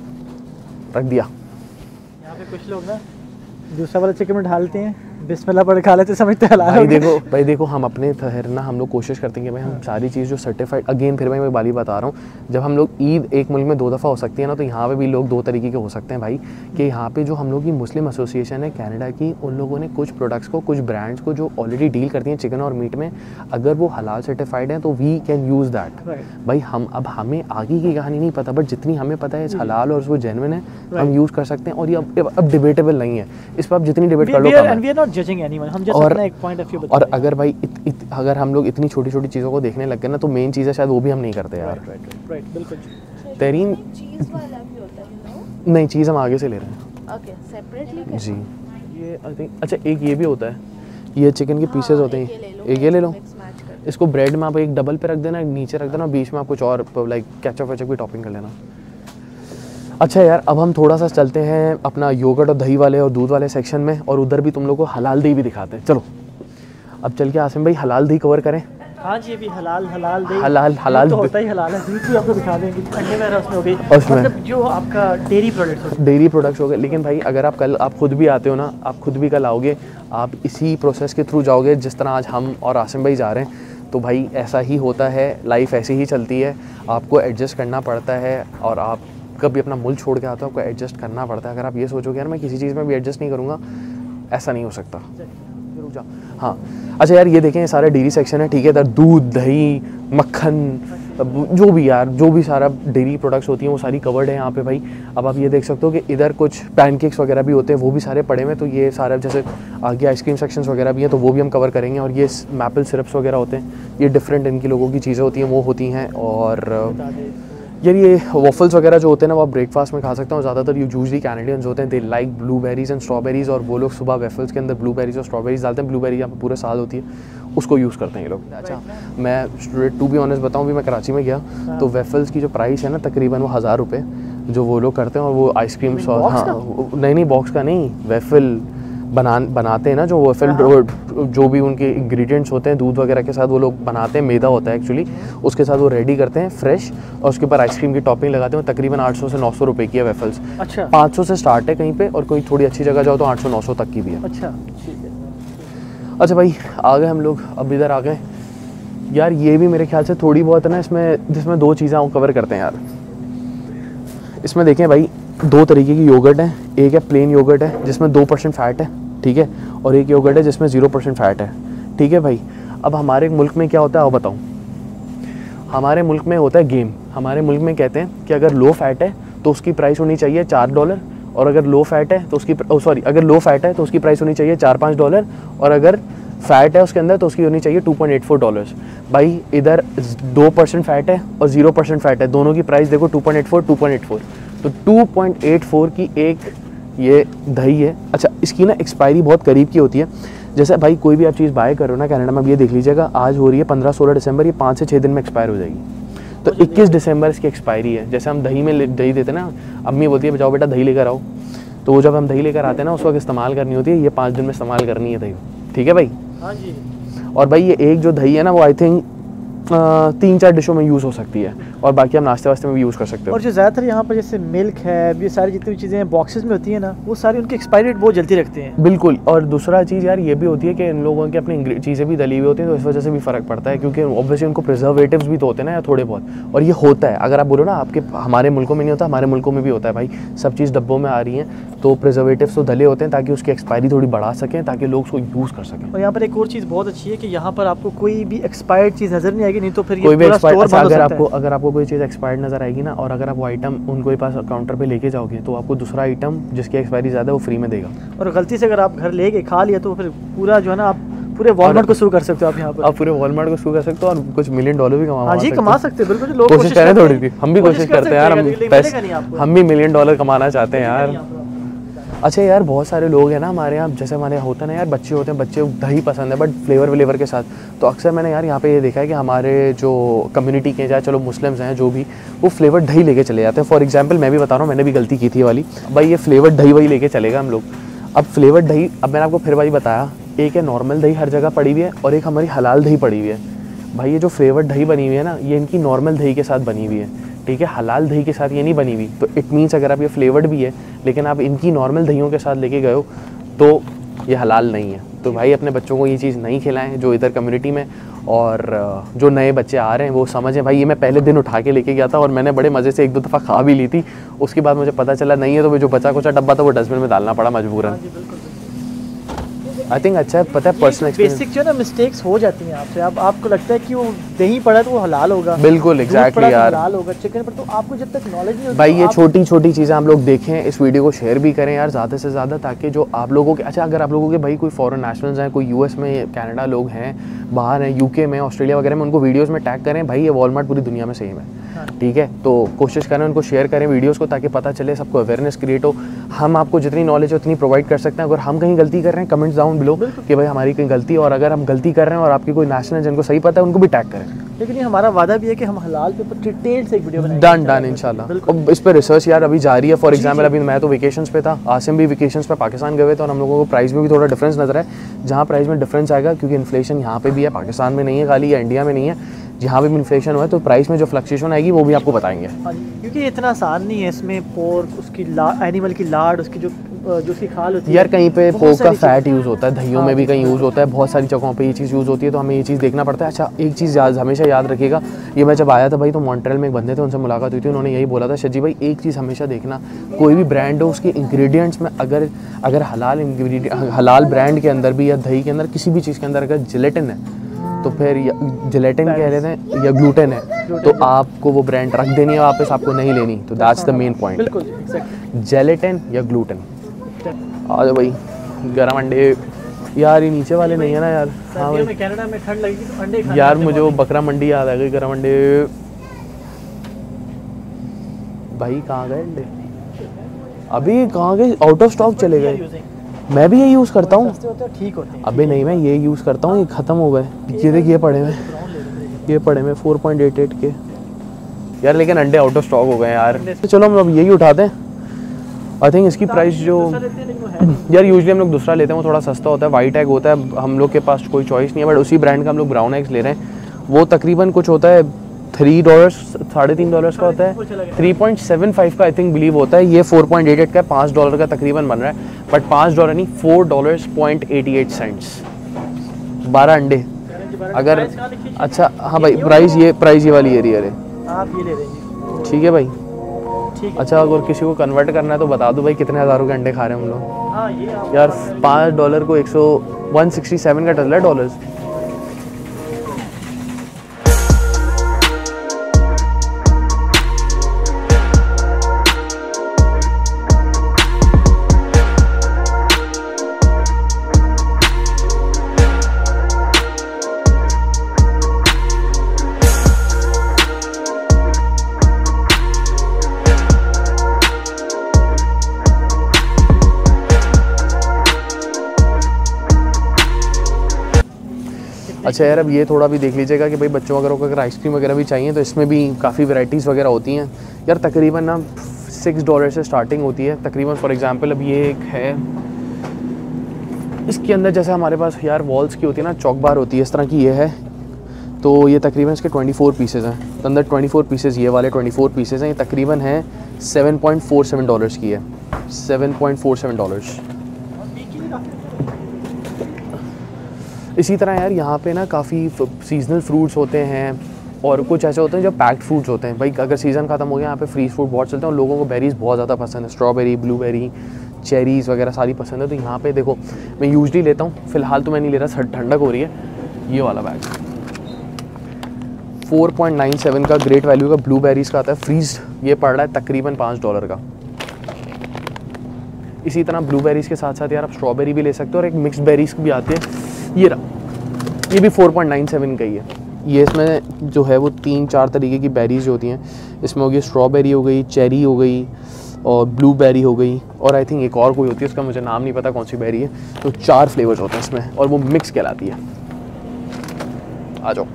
रख दिया। यहाँ पे कुछ लोग ना दूसरा वाला चिकन में ढालते हैं, बिस्मिल्लाह पढ़ खा लेते, समझते हलाल। भाई देखो हम अपने ठहरना, हम लोग कोशिश करते हैं कि भाई हम सारी चीज़ जो सर्टिफाइड, अगेन फिर मैं बाली बता रहा हूँ, जब हम लोग ईद एक मुल्क में 2 दफ़ा हो सकती है ना, तो यहाँ पे भी लोग 2 तरीके के हो सकते हैं भाई। कि यहाँ पे जो हम लोग की मुस्लिम एसोसिएशन है कनाडा की, उन लोगों ने कुछ प्रोडक्ट्स को, कुछ ब्रांड्स को जो ऑलरेडी डील करती हैं चिकन और मीट में, अगर वो हलाल सर्टिफाइड हैं तो वी कैन यूज़ दैट भाई। अब हमें आगे की कहानी नहीं पता, बट जितनी हमें पता है हलाल और वो जेन्युइन है, हम यूज़ कर सकते हैं। और ये अब डिबेटेबल नहीं है, इस पर आप जितनी डिबेट कर लो। और अगर भाई अगर हम लोग इतनी छोटी छोटी चीज़ों को देखने लग गए ना, तो मेन चीज़ है शायद वो भी हम नहीं करते यार। राइट, बिल्कुल। तेरीन नहीं, चीज़ हम आगे से ले रहे हैं। ओके, सेपरेटली जी। ये आई थिंक, अच्छा एक ये भी होता है, ये चिकन के पीसेस होते हैं, एक ये ले लो, इसको ब्रेड में आप एक डबल पे रख देना, नीचे रख देना, बीच में आप कुछ और लाइक केचप वेचप की टॉपिंग कर लेना। अच्छा यार, अब हम थोड़ा सा चलते हैं अपना योगर्ट और दही वाले और दूध वाले सेक्शन में, और उधर भी तुम लोग को हलाल दही भी दिखाते हैं। चलो अब चल के आसिम भाई हलाल दही कवर करें। हाँ जी, अभी हलाल दही, हलाल तो होता ही हलाल है। दूध भी आपको दिखा देंगे, अंडे वगैरह उसमें हो गई, मतलब जो आपका डेयरी प्रोडक्ट्स हो गए। लेकिन भाई अगर आप खुद भी आते हो ना, आप खुद भी कल आओगे, आप इसी प्रोसेस के थ्रू जाओगे जिस तरह आज हम और आसिम भाई जा रहे हैं, तो भाई ऐसा ही होता है, लाइफ ऐसी ही चलती है, आपको एडजस्ट करना पड़ता है। और आप कभी अपना मुल्क छोड़ के आते हो, आपको एडजस्ट करना पड़ता है। अगर आप ये सोचोगे यार मैं किसी चीज़ में भी एडजस्ट नहीं करूँगा, ऐसा नहीं हो सकता। हाँ अच्छा यार, ये देखें ये सारा डेयरी सेक्शन है, ठीक है। इधर दूध, दही, मक्खन, जो भी यार, जो भी सारा डेयरी प्रोडक्ट्स होती हैं वो सारी कवर्ड है यहाँ पे भाई। अब आप ये देख सकते हो कि इधर कुछ पैनकेक्स वगैरह भी होते हैं, वो भी सारे पड़े हुए हैं। तो ये सारा, जैसे आगे आइसक्रीम सेक्शंस वगैरह भी हैं, तो वो भी हम कवर करेंगे। और ये मैपल सिरप्स वगैरह होते हैं, ये डिफरेंट इनकी लोगों की चीज़ें होती हैं, वो होती हैं। और यार ये वॉफल्स वगैरह जो होते हैं ना, वो आप ब्रेकफास्ट में खा सकते हो। ज़्यादातर यूजली कैनेडियंस होते हैं, they like blueberries and strawberries, और वो लोग सुबह वेफल्स के अंदर ब्लूबेरीज और स्ट्रॉबेरीज डालते हैं। ब्लूबेरी यहाँ पे पूरे साल होती है, उसको यूज़ करते हैं ये लोग। अच्छा मैं टू बी ऑनेस्ट बताऊँ, भी मैं कराची में गया तो वेफल्स की जो प्राइस है ना, तकरीबन वो ₹1000 जो वो लोग करते हैं। और वो आइसक्रीम सॉस, हाँ नहीं बॉक्स का नहीं, वेफल बनाते हैं ना, जो वेफल जो भी उनके इंग्रेडिएंट्स होते हैं दूध वगैरह के साथ वो लोग बनाते हैं, मैदा होता है एक्चुअली, उसके साथ वो रेडी करते हैं फ्रेश, और उसके ऊपर आइसक्रीम की टॉपिंग लगाते हैं। तकरीबन 800 से 900 रुपए की है वेफल्स। अच्छा, 500 से स्टार्ट है कहीं पे, और कोई थोड़ी अच्छी जगह जाओ तो 800-900 तक की भी है। अच्छा ठीक है। अच्छा भाई आ गए हम लोग, अब इधर आ गए यार। ये भी मेरे ख्याल से थोड़ी बहुत है ना इसमें, जिसमें 2 चीज़ें कवर करते हैं यार। इसमें देखें भाई 2 तरीके की योगर्ट है, एक है प्लेन योगर्ट है जिसमें 2% फैट है, ठीक है, और एक योगर्ट है जिसमें 0% फैट है, ठीक है भाई। अब हमारे मुल्क में क्या होता है, आओ बताऊँ। हमारे मुल्क में होता है गेम। हमारे मुल्क में कहते हैं कि अगर लो फैट है तो उसकी प्राइस होनी चाहिए $4, और अगर लो फैट है तो उसकी अगर लो फैट है तो उसकी प्राइस होनी चाहिए $4-5, और अगर फैट है उसके अंदर तो उसकी होनी चाहिए $2.84। भाई इधर 2% फैट है और 0% फैट है, दोनों की प्राइस देखो 2.84। तो 2.84 की एक ये दही है। अच्छा इसकी ना एक्सपायरी बहुत करीब की होती है। जैसे भाई कोई भी आप चीज़ बाय करो ना कनाडा में, अब ये देख लीजिएगा, आज हो रही है 15-16 दिसंबर, ये 5 से 6 दिन में एक्सपायर हो जाएगी। तो 21 दिसंबर इसकी एक्सपायरी है। जैसे हम दही में दही देते हैं ना, अम्मी बोलती है जाओ बेटा दही लेकर आओ, तो वो जब हम दही लेकर आते हैं ना उस वक्त इस्तेमाल करनी होती है, ये 5 दिन में इस्तेमाल करनी है दही, ठीक है भाई। हाँ जी। और भाई ये एक जो दही है ना वो आई थिंक 3-4 डिशों में यूज़ हो सकती है, और बाकी हम नाश्ते वास्ते में भी यूज़ कर सकते हो। और जो ज़्यादातर यहाँ पर जैसे मिल्क है, ये सारी जितनी भी चीज़ें बॉक्सेस में होती हैं ना, वो सारी उनकी एक्सपायरी डेट बहुत जल्दी रखते हैं। बिल्कुल। और दूसरा चीज़ यार ये भी होती है कि इन लोगों की अपनी चीज़ें भी डली हुई होती हैं, तो इस वजह से भी फ़र्क पड़ता है, क्योंकि ऑब्वियसली उनको प्रिजर्वेटिव्स भी तो होते हैं ना यार थोड़े बहुत, और ये होता है। अगर आप बोलो ना आपके हमारे मुल्कों में नहीं होता, हमारे मुल्कों में भी होता है भाई, सब चीज़ डब्बों में आ रही हैं, तो प्रिजर्वेटिव्स तो डले होते हैं ताकि उसकी एक्सपायरी थोड़ी बढ़ा सकें, ताकि लोग उसको यूज़ कर सकें। और यहाँ पर एक और चीज़ बहुत अच्छी है कि यहाँ पर आपको कोई भी एक्सपायर्ड चीज़ नज़र नहीं आएगी, नहीं तो फिर कोई भी अगर आपको कोई चीज़ एक्सपायर्ड नज़र आएगी ना, और अगर आप वो आइटम उनके पास काउंटर पे लेके जाओगे, तो आपको दूसरा आइटम जिसकी एक्सपायरी ज़्यादा है वो फ्री में देगा। और गलती से अगर आप घर ले गए खा लिया, तो फिर पूरा जो है ना, आप पूरे वॉलमार्ट को शुरू कर सकते हो। आप यहाँ पर आप पूरे वॉलमार्ट को शुरू कर सकते हो और कुछ $1 मिलियन भी कमा सकते हो। कमा सकते हैं, बिल्कुल। लोग कोशिश करें थोड़ी सी, हम भी कोशिश करते हैं यार, हम भी $1 मिलियन कमाना चाहते हैं यार। अच्छा यार, बहुत सारे लोग हैं ना हमारे यहाँ, जैसे हमारे यहाँ होता है ना यार, बच्चे होते हैं, बच्चे दही पसंद है बट फ्लेवर के साथ, तो अक्सर मैंने यार यहाँ पे ये देखा है कि हमारे जो कम्युनिटी के, चाहे चलो मुस्लिम्स हैं जो भी, वो फ्लेवर दही लेके चले जाते हैं। फॉर एग्जांपल मैं भी बता रहा हूँ, मैंने भी गलती की थी वाली भाई, ये फ्लेवर दही वही लेके चलेगा हम लोग। अब फ्लेवर दही, अब मैंने आपको फिर भाई बताया, एक है नॉर्मल दही हर जगह पड़ी हुई है, और एक हमारी हलाल दही पड़ी हुई है। भाई ये जो फ्लेवर दही बनी हुई है ना, ये इनकी नॉर्मल दही के साथ बनी हुई है, ठीक है, हलाल दही के साथ ये नहीं बनी हुई। तो इट मीन्स अगर आप ये फ्लेवर्ड भी है, लेकिन आप इनकी नॉर्मल दहियों के साथ लेके गए हो, तो ये हलाल नहीं है। तो भाई अपने बच्चों को ये चीज़ नहीं खिलाएं जो इधर कम्युनिटी में, और जो नए बच्चे आ रहे हैं वो समझें। भाई ये मैं पहले दिन उठा के लेके गया था, और मैंने बड़े मज़े से 1-2 दफ़ा खा भी ली थी, उसके बाद मुझे पता चला नहीं है, तो जो बचा कुचा डब्बा था वो डस्टबिन में डालना पड़ा मजबूरन। आई थिंक अच्छा है, पता है पर्सनल बेसिक जो है ना मिस्टेक्स हो जाती हैं आपसे। अब आपको लगता है कि वो दही पड़ा तो वो हलाल होगा, बिल्कुल एग्जैक्टली यार, हलाल होगा चिकन पर, तो आपको जब तक नॉलेज नहीं होती भाई ये छोटी छोटी चीज़ें आप लोग देखें, इस वीडियो को शेयर भी करें यार ज़्यादा से ज़्यादा, ताकि जो आप लोगों के, अच्छा अगर आप लोगों के भाई कोई फॉरेन नेशनल्स हैं, कोई US में, कनाडा लोग हैं, बाहर हैं, UK में, ऑस्ट्रेलिया वगैरह में, उनको वीडियोज़ में टैग करें भाई, ये वॉलमार्ट पूरी दुनिया में सेम है, ठीक है। तो कोशिश करें उनको शेयर करें वीडियोज़ को, ताकि पता चले, सबको अवेयरनेस क्रिएट हो। हम आपको जितनी नॉलेज है उतनी प्रोवाइड कर सकते हैं। अगर हम कहीं गलती कर रहे हैं, कमेंट्स डाउन बिलो कि भाई हमारी कहीं गलती, और अगर हम गलती कर रहे हैं और आपकी कोई नेशनल जिनको सही पता है उनको भी टैग करें। लेकिन ये हमारा वादा भी है कि हम हलाल पे डिटेल से एक वीडियो बनाएंगे। डन इंशाल्लाह। अब इस पे रिसर्च यार अभी जारी है। फॉर एग्जांपल अभी मैं तो वेकेशंस पे था, आसिम भी वेकेशंस पे पाकिस्तान गए थे, और हम लोगों को प्राइस में भी थोड़ा डिफरेंस नजर है। जहाँ प्राइस में डिफरेंस आएगा, क्योंकि इन्फ्लेशन यहाँ पे भी है, पाकिस्तान में नहीं है खाली, या इंडिया में नहीं है, जहाँ भी इन्फ्लेशन हुआ है, तो प्राइस में जो फ्लक्चुएशन आएगी वो भी आपको बताएंगे। क्योंकि इतना आसान नहीं है इसमें, पोर्क, उसकी एनिमल की लाड, उसकी जो उसकी खाल होती है यार, कहीं पे पोर्क का फैट यूज़ होता है, दहियों में भी कहीं यूज़ होता है, बहुत सारी जगहों पे ये चीज़ यूज़ होती है, तो हमें ये चीज़ देखना पड़ता है। अच्छा एक चीज़ हमेशा याद रखिएगा, ये मैं जब आया था भाई, तो मॉन्ट्रियल में एक बंदे थे, उनसे मुलाकात हुई थी, उन्होंने यही बोला था, शजी भाई एक चीज़ हमेशा देखना, कोई भी ब्रांड हो उसके इंग्रेडिएंट्स में अगर हलाल ब्रांड के अंदर भी, या दही के अंदर, किसी भी चीज़ के अंदर अगर जिलेटिन है, तो फिर जिलेटिन कह रहे हैं या ग्लूटेन है, तो आपको वो ब्रांड रख देनी है वापस, आपको नहीं लेनी। तो that's the main point, gelatin या ग्लूटेन। आ जाओ भाई, गरम अंडे यार, ये नीचे वाले नहीं है ना यार। हाँ भाई, में कनाडा में ठंड लगेगी तो अंडे खाने यार, मुझे वो बकरा मंडी याद आ गई, गरम अंडे। भाई कहाँ गए अंडे? अभी कहाँ गए? आउट ऑफ स्टॉक चले गए। मैं भी ये यूज़ करता हूँ, ठीक होते हैं। अबे नहीं, मैं ये यूज़ करता हूँ, ये ख़त्म हो गए। ये देख, ये पड़े में 4.88 के यार, लेकिन अंडे आउट ऑफ स्टॉक हो गए यार। तो चलो हम अब यही उठाते हैं। आई थिंक इसकी प्राइस जो यार यूजुअली हम लोग दूसरा लेते हैं, वो थोड़ा सस्ता होता है, वाइट एग होता है, हम लोग के पास कोई चॉइस नहीं है, बट उसी ब्रांड का हम लोग ब्राउन एग्स ले रहे हैं। वो तकरीबन कुछ होता है $3, $3.5 का होता है, 3.75 का आई थिंक बिलीव होता है। ये 4.88 का, $5 का तकरीबन बन रहा है, बट $5 नहीं, $4.88। 12 अंडे अगर, अच्छा हाँ भाई, प्राइस ये वाली एरिया है, आप ये ले लेंगे, ठीक है भाई। अच्छा अगर किसी को कन्वर्ट करना है तो बता दो भाई, कितने हज़ारों के अंडे खा रहे हैं हम लोग। हाँ, ये यार $5 को 167 का डल रहा है डॉलर्स। अच्छा यार, अब ये थोड़ा भी देख लीजिएगा कि भाई बच्चों अगर आइसक्रीम वगैरह भी चाहिए तो इसमें भी काफ़ी वैरायटीज़ वगैरह होती हैं यार। तकरीबन ना $6 से स्टार्टिंग होती है तकरीबन। फॉर एग्जांपल अब ये एक है, इसके अंदर जैसे हमारे पास यार वॉल्स की होती है ना, चॉक बार होती है, इस तरह की ये है, तो ये तकरीबन इसके 24 पीसेज़ हैं। तो अंदर 24 पीसेज़, ये वाले 24 पीसेज़ हैं। ये तकरीबन है $7.47 की है, $7.47। इसी तरह यार यहाँ पे ना काफ़ी सीजनल फ्रूट्स होते हैं और कुछ ऐसे होते हैं जो पैक्ड फ्रूट्स होते हैं। भाई अगर सीज़न ख़त्म हो गया, यहाँ पे फ्रीज फ्रूट बहुत चलते हैं और लोगों को बेरीज़ बहुत ज़्यादा पसंद है। स्ट्रॉबेरी, ब्लूबेरी, चेरीज़ वगैरह सारी पसंद है। तो यहाँ पे देखो, मैं यूजली लेता हूँ, फ़िलहाल तो मैं नहीं ले रहा, ठंडक हो रही है। ये वाला बैग 4.97 का ग्रेट वैल्यू का ब्लूबेरीज़ का आता है फ्रीज। ये पड़ रहा है तकरीबन $5 का। इसी तरह ब्लूबेरीज़ के साथ साथ यार आप स्ट्रॉबेरी भी ले सकते हो और एक मिक्स बेरीज़ भी आती है। ये रहा, ये भी 4.97 का ही है। ये इसमें जो है वो 3-4 तरीके की बेरीज़ होती हैं। इसमें हो गई स्ट्रॉबेरी, हो गई चेरी, हो गई और ब्लूबेरी हो गई, और आई थिंक एक और कोई होती है, उसका मुझे नाम नहीं पता कौन सी बेरी है। तो 4 फ्लेवर्स होते हैं इसमें और वो मिक्स कहलाती है। आ जाओ।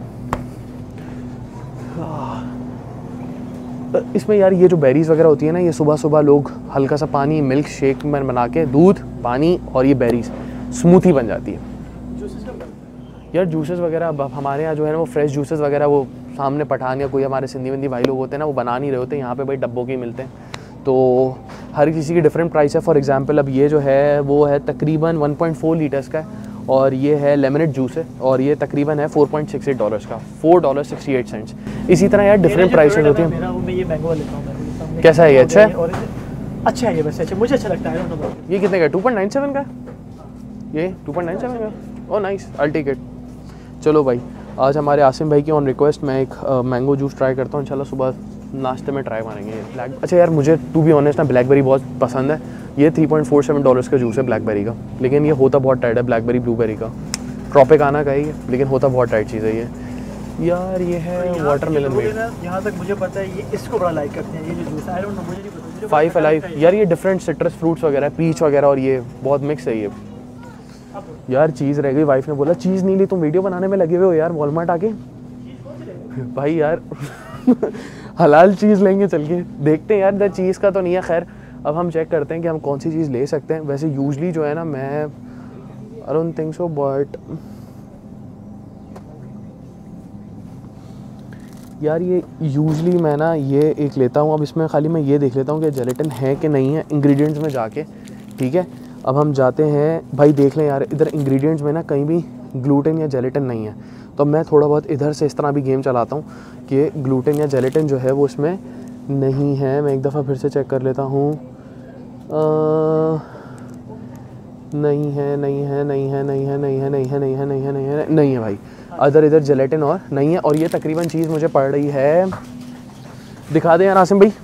इसमें यार ये जो बेरीज़ वगैरह होती है ना, ये सुबह सुबह लोग हल्का सा पानी, मिल्क शेक में बना के, दूध, पानी और ये बेरीज़, स्मूथी बन जाती है। यार जूसेस वगैरह अब हमारे यहाँ जो है ना वो फ्रेश जूसेस वगैरह वो सामने पठान या कोई हमारे सिंधी वंदी भाई लोग होते हैं ना, वो बना नहीं रहे होते। यहाँ पे भाई डब्बों के ही मिलते हैं, तो हर किसी की डिफरेंट प्राइस है। फॉर एग्जांपल अब ये जो है वो है तकरीबन 1.4 लीटर्स का है और ये है लेमनेड जूस है और ये तकरीबन है $4.68 का, $4.68। इसी तरह यार डिफरेंट प्राइसेस होती हैं। कैसा है ये? अच्छा है, अच्छा है ये, वैसे अच्छा, मुझे अच्छा लगता है। ये कितने का? 2.97 का। ये 2.97 का। Oh nice, I take it. चलो भाई, आज हमारे आसिम भाई की ऑन रिक्वेस्ट मैं एक मैंगो जूस ट्राई करता हूँ इंशाल्लाह। सुबह नाश्ते में ट्राई मारेंगे ये ब्लैक। अच्छा यार मुझे टू बी ऑनेस्ट ना ब्लैकबेरी बहुत पसंद है। ये $3.47 का जूस है ब्लैकबेरी का, लेकिन ये होता बहुत टाइट है। ब्लैकबेरी ब्लूबेरी का ट्रॉपिकाना का ही है, लेकिन होता बहुत टाइट चीज़ है ये। यार ये है वाटरमेलन में, यहाँ तक मुझे पता है ये इसको बड़ा लाइक करते हैं ये जो जूस है। आई डोंट नो, मुझे नहीं पता। 5 अलाइव यार, ये डिफरेंट सिट्रस फ्रूट्स वगैरह, पीच वगैरह, और ये बहुत मिक्स है ये। यार चीज़ रह गई, वाइफ ने बोला चीज़ नहीं ली, तुम वीडियो बनाने में लगे हुए हो यार वॉलमार्ट आके। भाई यार हलाल चीज़ लेंगे चल के, देखते हैं यार। इधर चीज़ का तो नहीं है, खैर अब हम चेक करते हैं कि हम कौन सी चीज़ ले सकते हैं। वैसे यूजली जो है ना, मैं I don't think so, but यार ये यूजली मैं ना ये एक लेता हूँ। अब इसमें खाली मैं ये देख लेता हूँ कि जेलेटिन है कि नहीं है इंग्रेडिएंट्स में जाके, ठीक है। अब हम जाते हैं भाई, देख लें यार इधर इंग्रेडिएंट्स में ना कहीं भी ग्लूटेन या जेलेटिन नहीं है। तो मैं थोड़ा बहुत इधर से इस तरह भी गेम चलाता हूँ कि ग्लूटेन या जेलेटिन जो है वो इसमें नहीं है। मैं एक दफ़ा फिर से चेक कर लेता हूँ। नहीं है, नहीं है, नहीं है, नहीं है, नहीं है, नहीं है, नहीं है, नहीं है, नहीं है, नहीं है भाई। इधर जेलेटिन और नहीं है। और ये तकरीबन चीज़ मुझे पड़ रही है, दिखा दें यार आसिम भाई,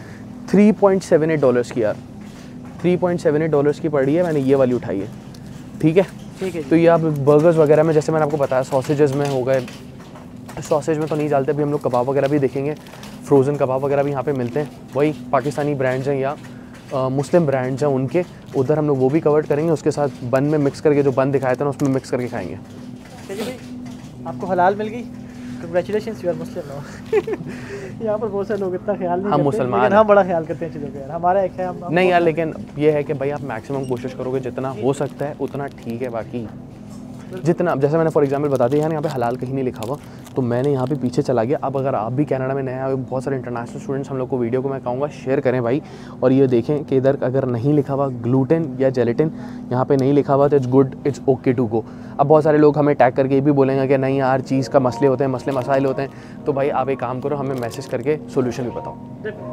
$3.78 की। यार $3.78 की पड़ रही है। मैंने ये वाली उठाई है, ठीक है। ठीक है। तो ये आप बर्गर्स वगैरह में, जैसे मैंने आपको बताया, सॉसेजेस में हो गए, सॉसेज में तो नहीं डालते, अभी हम लोग कबाब वगैरह भी देखेंगे। फ्रोज़न कबाब वगैरह भी यहाँ पे मिलते हैं, वही पाकिस्तानी ब्रांड्स हैं या मुस्लिम ब्रांड्स हैं उनके, उधर हम लोग वो भी कवर करेंगे। उसके साथ बन में मिक्स करके, जो बन दिखाए थे ना उसमें मिक्स करके खाएंगे। चलिए भाई, आपको हलाल मिल गई, congratulations, you are Muslim now. यहाँ पर बहुत सारे लोग इतना ख्याल नहीं करते, मुसलमान लेकिन हम बड़ा ख्याल करते हैं चीज़ों का यार। हमारा एक है हम नहीं यार, लेकिन ये है कि भाई आप मैक्सिमम कोशिश करोगे, जितना हो सकता है उतना ठीक है। बाकी जितना, जैसे मैंने फॉर एग्जांपल बता दिया, यहाँ पे हलाल कहीं नहीं लिखा हुआ, तो मैंने यहाँ पे पीछे चला गया। अब अगर आप भी कनाडा में नए आए, बहुत सारे इंटरनेशनल स्टूडेंट्स हम लोग को वीडियो को मैं कहूँगा शेयर करें भाई, और ये देखें कि इधर अगर नहीं लिखा हुआ ग्लूटेन या जेलेटिन, यहाँ पे नहीं लिखा हुआ, तो it's good, it's okay to go. अब बहुत सारे लोग हमें टैग करके ये भी बोलेंगे कि नहीं यार चीज़ का मसले होते हैं, मसले मसाइल होते हैं। तो भाई आप एक काम करो, हमें मैसेज करके सोल्यूशन भी बताओ।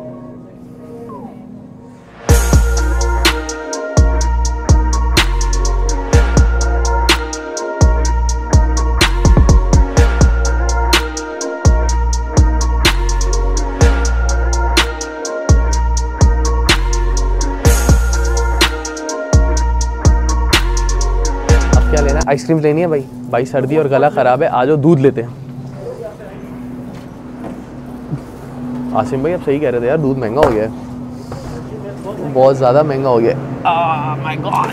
आइसक्रीम लेनी है भाई, भाई सर्दी और गला ख़राब है, आ जाओ दूध लेते हैं। आसिम भाई आप सही कह रहे थे यार, दूध महंगा हो गया है, बहुत ज़्यादा महंगा हो गया है। My god.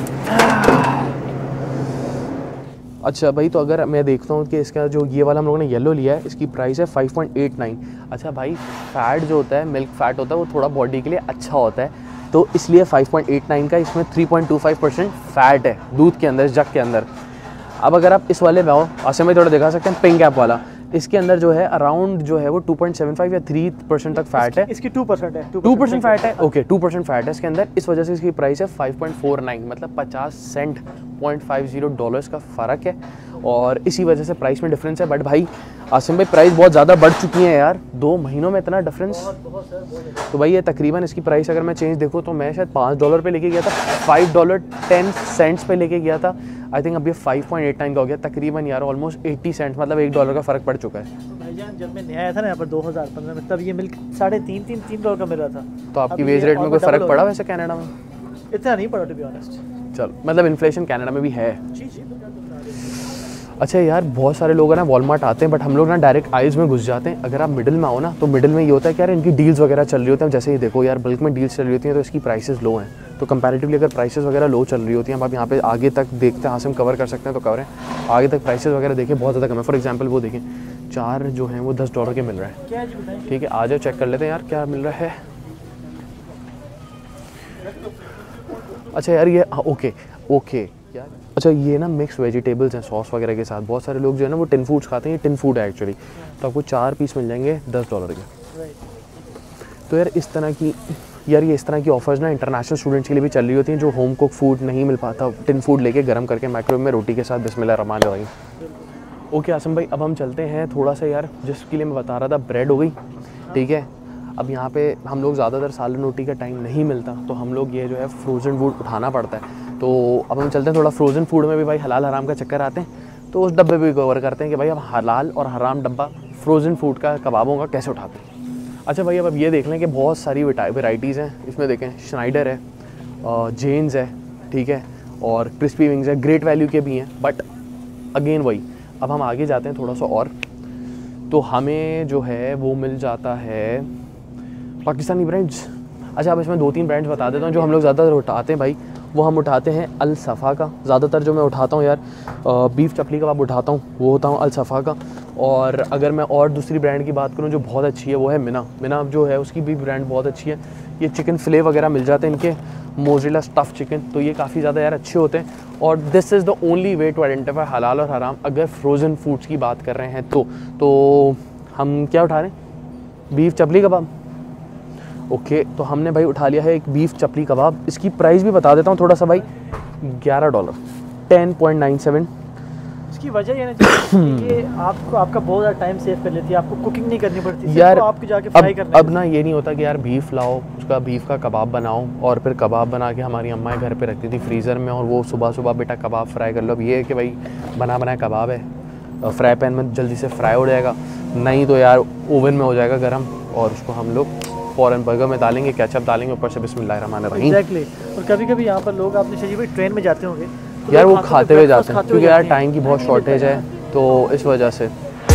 अच्छा भाई, तो अगर मैं देखता हूँ कि इसका जो ये वाला हम लोगों ने येलो लिया है, इसकी प्राइस है 5.89। अच्छा भाई, फ़ैट जो होता है, मिल्क फ़ैट होता है, वो थोड़ा बॉडी के लिए अच्छा होता है, तो इसलिए 5.89 का, इसमें 3.25% फ़ैट है दूध के अंदर, जग के अंदर। अब अगर आप इस वाले में आओ, आसिम भाई थोड़ा दिखा सकते हैं, पिंक ऐप वाला, इसके अंदर जो है अराउंड जो है वो 2.75 या 3% तक फैट है। इसकी 2% है, 2% फैट है, ओके 2% फैट है इसके अंदर, इस वजह से इसकी प्राइस है 5.49, मतलब 50 सेंट $0.50 का फ़र्क है और इसी वजह से प्राइस में डिफरेंस है। बट भाई आसिम भाई प्राइस बहुत ज़्यादा बढ़ चुकी है यार, 2 महीनों में इतना डिफरेंस। तो भाई ये तकरीबन इसकी प्राइस अगर मैं चेंज देखूँ तो मैं शायद $5 पे लेके गया था, $5.10 पे लेके गया था। आई थिंक अब ये 5.89 का हो गया तकरीबन यार, ऑलमोस्ट 80 सेंट, मतलब $1 का फ़र्क पड़ चुका है। भाईजान जब मैं नया आया था ना यहाँ पर 2015 में, तब ये मिल्क $3.5 का मिल रहा था। तो आपकी वेज रेट में कोई फ़र्क पड़ा वैसे कनाडा में? इतना नहीं पड़ा टू बी ऑनेस्ट। चलो मतलब इन्फ्लेशन कनाडा में भी है। जी। अच्छा यार बहुत सारे लोग हैं ना वॉलमार्ट आते हैं, बट हम लोग ना डायरेक्ट आइज़ में घुस जाते हैं। अगर आप मिडिल में आओ ना तो मिडिल में ये होता है कि यार इनकी डील्स वगैरह चल रही होती हैं, जैसे ये देखो यार बल्क में डील्स चल रही होती हैं तो इसकी प्राइसेस लो हैं। तो कंपैरेटिवली अगर प्राइसेस वगैरह लो चल रही होती हैं, आप यहाँ पे आगे तक देखते हैं, हासिम कवर कर सकते हैं तो कवर है, आगे तक प्राइसेस वगैरह देखें बहुत ज़्यादा कम है। फॉर एग्जाम्पल वो देखें 4 जो हैं वो $10 के मिल रहा है। ठीक है आ जाओ चेक कर लेते हैं यार क्या मिल रहा है। अच्छा यार ये ओके यार, अच्छा ये ना मिक्स वेजिटेबल्स हैं सॉस वगैरह के साथ। बहुत सारे लोग जो है ना वो टिन फूड्स खाते हैं, ये टिन फूड है एक्चुअली। तो आपको 4 पीस मिल जाएंगे $10 के। तो यार इस तरह की ऑफर्स ना इंटरनेशनल स्टूडेंट्स के लिए भी चल रही होती हैं, जो होम कुक फूड नहीं मिल पाता, टिन फूड लेके गर्म करके माइक्रोवेव में रोटी के साथ बिस्मिल्लाह रहमान रहीम। ओके आसिम भाई अब हम चलते हैं थोड़ा सा यार, जिसके लिए मैं बता रहा था ब्रेड हो गई, ठीक है। अब यहाँ पे हम लोग ज़्यादातर सालन रोटी का टाइम नहीं मिलता, तो हम लोग ये जो है फ्रोज़न फूड उठाना पड़ता है। तो अब हम चलते हैं थोड़ा फ्रोज़न फूड में भी भाई हलाल हराम का चक्कर आते हैं, तो उस डब्बे भी कवर करते हैं कि भाई अब हलाल और हराम डब्बा फ्रोज़न फूड का कबाबों का कैसे उठाते हैं। अच्छा भाई अब ये देख लें कि बहुत सारी वेराइटीज़ हैं इसमें। देखें श्नाइडर है, जेन्स है, ठीक है, और क्रिस्पी विंग्स है, ग्रेट वैल्यू के भी हैं। बट अगेन वही, अब हम आगे जाते हैं थोड़ा सा और, तो हमें जो है वो मिल जाता है पाकिस्तानी ब्रांड्स। अच्छा अब इसमें 2-3 ब्रांड्स बता देता हूँ जो हम लोग ज़्यादातर उठाते हैं भाई। वो हम उठाते हैं अल सफ़ा का, ज़्यादातर जो मैं उठाता हूँ यार बीफ चपली कबाब उठाता हूँ, वो होता हूँ अल सफ़ा का। और अगर मैं और दूसरी ब्रांड की बात करूँ जो बहुत अच्छी है वो है मिना जो है उसकी भी ब्रांड बहुत अच्छी है। ये चिकन फिले वगैरह मिल जाते हैं इनके, मोज़रेला स्टफ़ चिकन, तो ये काफ़ी ज़्यादा यार अच्छे होते हैं। और this is the only way to identify हलाल और हराम अगर फ्रोज़न फूड्स की बात कर रहे हैं तो हम क्या उठा रहे हैं, बीफ चपली कबाब। ओके तो हमने भाई उठा लिया है एक बीफ चपली कबाब। इसकी प्राइस भी बता देता हूँ थोड़ा सा भाई, $11, 10.97। इसकी वजह ये ना ये आपका बहुत ज़्यादा टाइम सेव कर लेती है, आपको कुकिंग नहीं करनी पड़ती यार। आपको जाके फ्राई करना अब ना ये नहीं होता कि यार बीफ लाओ, उसका बीफ का कबाब बनाओ, और फिर कबाब बना के हमारी अम्माएं घर पे रखती थी फ्रीज़र में, और वो सुबह बेटा कबाब फ्राई कर लो। अब ये है कि भाई बना बनाया कबाब है, फ्राई पैन में जल्दी से फ्राई हो जाएगा, नहीं तो यार ओवन में हो जाएगा गर्म, और उसको हम लोग फ़ौरन बर्गर में डालेंगे, केचप डालेंगे ऊपर से, बिस्मिल्लाहिर्रहमानिर्रहीम। एग्जैक्टली। और कभी यहाँ पर लोग आपने शायद भाई ट्रेन में जाते होंगे तो यार वो खाते हुए जाते हैं, क्योंकि यार टाइम की बहुत शॉर्टेज है तो इस वजह से।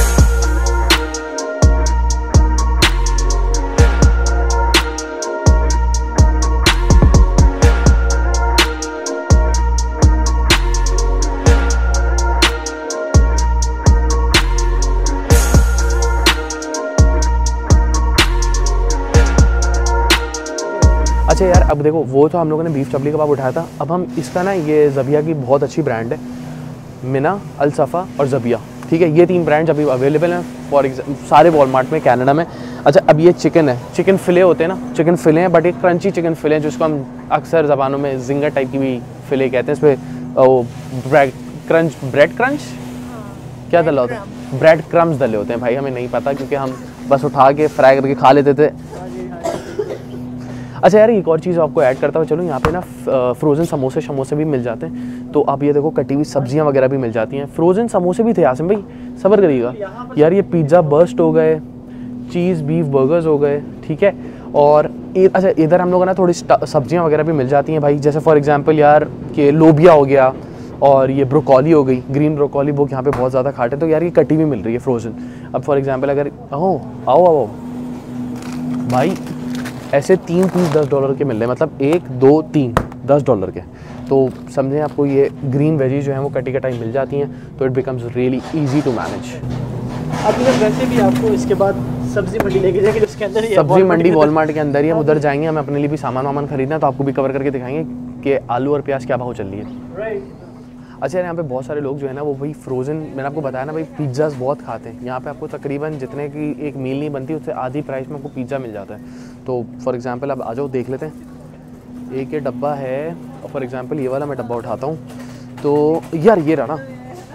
अच्छा यार अब देखो वो तो हम लोगों ने बीफ चपली कबाब उठाया था, अब हम इसका ना ये ज़बिया की बहुत अच्छी ब्रांड है, मिना, अल सफ़ा और ज़बिया, ठीक है। ये 3 ब्रांड्स अभी अवेलेबल हैं फॉर एग्जाम्पल सारे वॉलमार्ट में कनाडा में। अच्छा अब ये चिकन है, चिकन फिले होते हैं ना, चिकन फिले हैं, बट एक क्रंची चिकन फिले हैं जिसको हम अक्सर ज़बानों में जिंगर टाइप की भी फिले कहते हैं। इस पर ब्रेड क्रंच क्या डला होता है, ब्रेड क्रम्स डले होते हैं भाई, हमें नहीं पता क्योंकि हम बस उठा के फ्राई करके खा लेते थे। अच्छा यार एक और चीज़ आपको ऐड करता हुआ चलो, यहाँ पे ना फ्रोज़न समोसे भी मिल जाते हैं। तो आप ये देखो कटी हुई सब्जियाँ वगैरह भी मिल जाती हैं, फ्रोज़न समोसे भी थे आसिम भाई, सब्र करिएगा यार। ये पिज़्ज़ा बर्स्ट हो गए, चीज़ बीफ बर्गर्स हो गए, ठीक है। और अच्छा इधर हम लोग ना थोड़ी सब्जियाँ वगैरह भी मिल जाती हैं भाई, जैसे फॉर एग्जांपल यार कि लोबिया हो गया, और ये ब्रोकोली हो गई, ग्रीन ब्रोकोली, वो यहाँ पे बहुत ज़्यादा खाते हैं, तो यार ये कटी हुई मिल रही है फ्रोज़न। अब फॉर एग्जांपल अगर आओ भाई, ऐसे 3 पीस $10 के मिल रहे हैं, मतलब 1 2 3 $10 के। तो समझें आपको ये ग्रीन वेजीज जो हैं वो कटी कटाई मिल जाती हैं, तो it becomes really easy to manage. अब इधर वैसे भी आपको इसके बाद सब्जी मंडी लेके जाएंगे, उसके अंदर ही सब्जी मंडी वॉलमार्ट के अंदर ही हम उधर जाएंगे, हमें अपने लिए भी सामान खरीदना है, तो आपको भी कवर करके दिखाएंगे कि आलू और प्याज क्या भाव चल रही है। अच्छा यार यहाँ पे बहुत सारे लोग जो है ना वो भाई फ्रोज़न, मैंने आपको बताया ना भाई पिज़्ज़ाज़ बहुत खाते हैं यहाँ पे। आपको तकरीबन जितने की एक मील नहीं बनती उससे आधी प्राइस में आपको पिज़्ज़ा मिल जाता है। तो फॉर एग्जांपल आप आ जाओ देख लेते हैं। एक ये डब्बा है और फॉर एग्जांपल ये वाला मैं डब्बा उठाता हूँ तो यार ये रहा ना,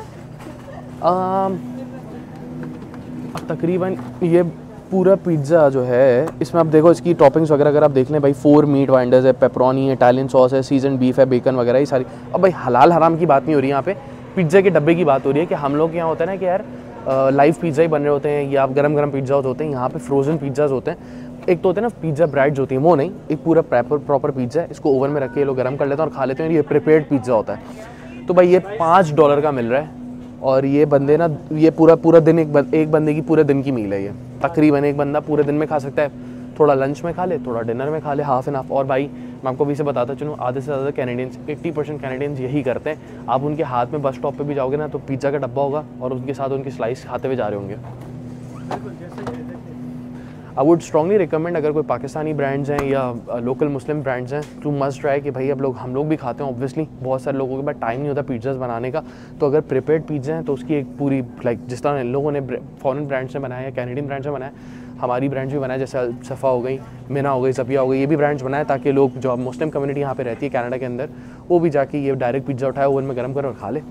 अब तकरीबन ये पूरा पिज़्ज़ा जो है इसमें आप देखो इसकी टॉपिंग्स वगैरह अगर आप देख लें भाई 4 मीट वाइंडर्स है, पेपरोनी है, इटालियन सॉस है, सीजन बीफ है, बेकन वगैरह ये सारी। अब भाई हलाल हराम की बात नहीं हो रही यहाँ पे, पिज़्ज़ा के डब्बे की बात हो रही है कि हम लोग के यहाँ होता है ना कि यार लाइव पिज़्ज़ा ही बन रहे होते हैं या गरम गरम पिज़्ज़ा होते हैं, यहाँ पे फ्रोज़न पिज़्ज़ाज होते हैं। एक तो होते हैं ना पिज़्ज़ा ब्रेड्स होती हैं, वो नहीं, एक पूरा प्रॉपर पिज़्ज़ा है, इसको ओवन में रख के ये लोग गर्म कर लेते हैं और खा लेते हैं। ये प्रिपेयर्ड पिज़्ज़ा होता है। तो भाई ये $5 का मिल रहा है और ये बंदे ना ये पूरा दिन एक बंदे की पूरे दिन की मील है ये। तकरीबन एक बंदा पूरे दिन में खा सकता है, थोड़ा लंच में खा ले, थोड़ा डिनर में खा ले, हाफ एन हाफ। और भाई मैं आपको अभी से बताता चलूँ, आधे से ज़्यादा कैनेडियंस 80% कैनेडियंस यही करते हैं। आप उनके हाथ में बस स्टॉप पे भी जाओगे ना तो पिज़्ज़ा का डब्बा होगा और उनके साथ उनकी स्लाइस खाते हुए जा रहे होंगे। आई वुड स्ट्रॉन्गली रिकमेंड, अगर कोई पाकिस्तानी ब्रांड्स हैं या लोकल मुस्लिम ब्रांड्स हैं टू मस्ट ट्राई कि भाई अब हम लोग भी खाते हैं। ऑब्वियसली बहुत सारे लोगों के पास टाइम नहीं होता पिज़्ज़ास बनाने का, तो अगर प्रिपेयर्ड पिज़्ज़ा हैं तो उसकी एक पूरी लाइक जिस तरह इन लोगों ने फॉरेन ब्रांड्स ने बनाया या कैनेडियन ब्रांड्स ने बनाया, हमारी ब्रांड्स भी बनाया, जैसे सफ़ा हो गई, मिना हो गई, ज़बिया हो गई, ये भी ब्रांड्स बनाए ताकि लोग जो मुस्लिम कम्युनिटी यहाँ पे रहती है कनाडा के अंदर, वो भी जाके ये डायरेक्ट पिज़्ज़ा उठाए ओवन में गर्म करें और खा ले।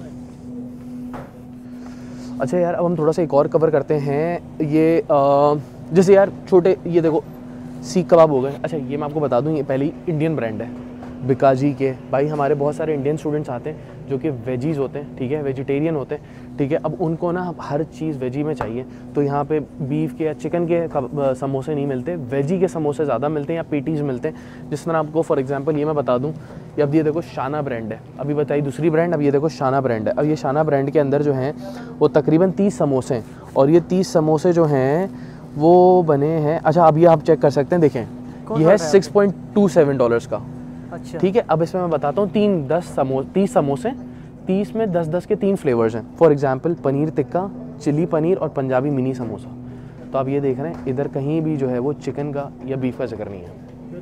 अच्छा यार अब हम थोड़ा सा एक और कवर करते हैं। ये जैसे यार छोटे ये देखो सीख कबाब हो गए। अच्छा ये मैं आपको बता दूं, ये पहली इंडियन ब्रांड है बिकाजी के। भाई हमारे बहुत सारे इंडियन स्टूडेंट्स आते हैं जो कि वेजीज़ होते हैं, ठीक है, वेजिटेरियन होते हैं, ठीक है। अब उनको ना हर चीज़ वेजी में चाहिए, तो यहाँ पे बीफ के या चिकन के समोसे नहीं मिलते, वेजी के समोसे ज़्यादा मिलते हैं या पेटीज़ मिलते हैं। जिस तरह आपको फॉर एग्जांपल ये मैं बता दूँ, अब ये देखो शाना ब्रांड है, अभी बताई दूसरी ब्रांड, अब ये देखो शाना ब्रांड है। अब ये शाना ब्रांड के अंदर जो हैं वो तकरीबन 30 समोसे हैं और ये 30 समोसे जो हैं वो बने हैं। अच्छा अब ये आप चेक कर सकते हैं, देखें ये है $6.27 का। अच्छा ठीक है, अब इसमें मैं बताता हूँ 30 समोसे, 30 में 10 के 3 फ्लेवर्स हैं। For example paneer tikka, chilli paneer और पंजाबी मिनी समोसा। तो आप ये देख रहे हैं इधर कहीं भी जो है वो चिकन का या बीफ का जिक्र नहीं है,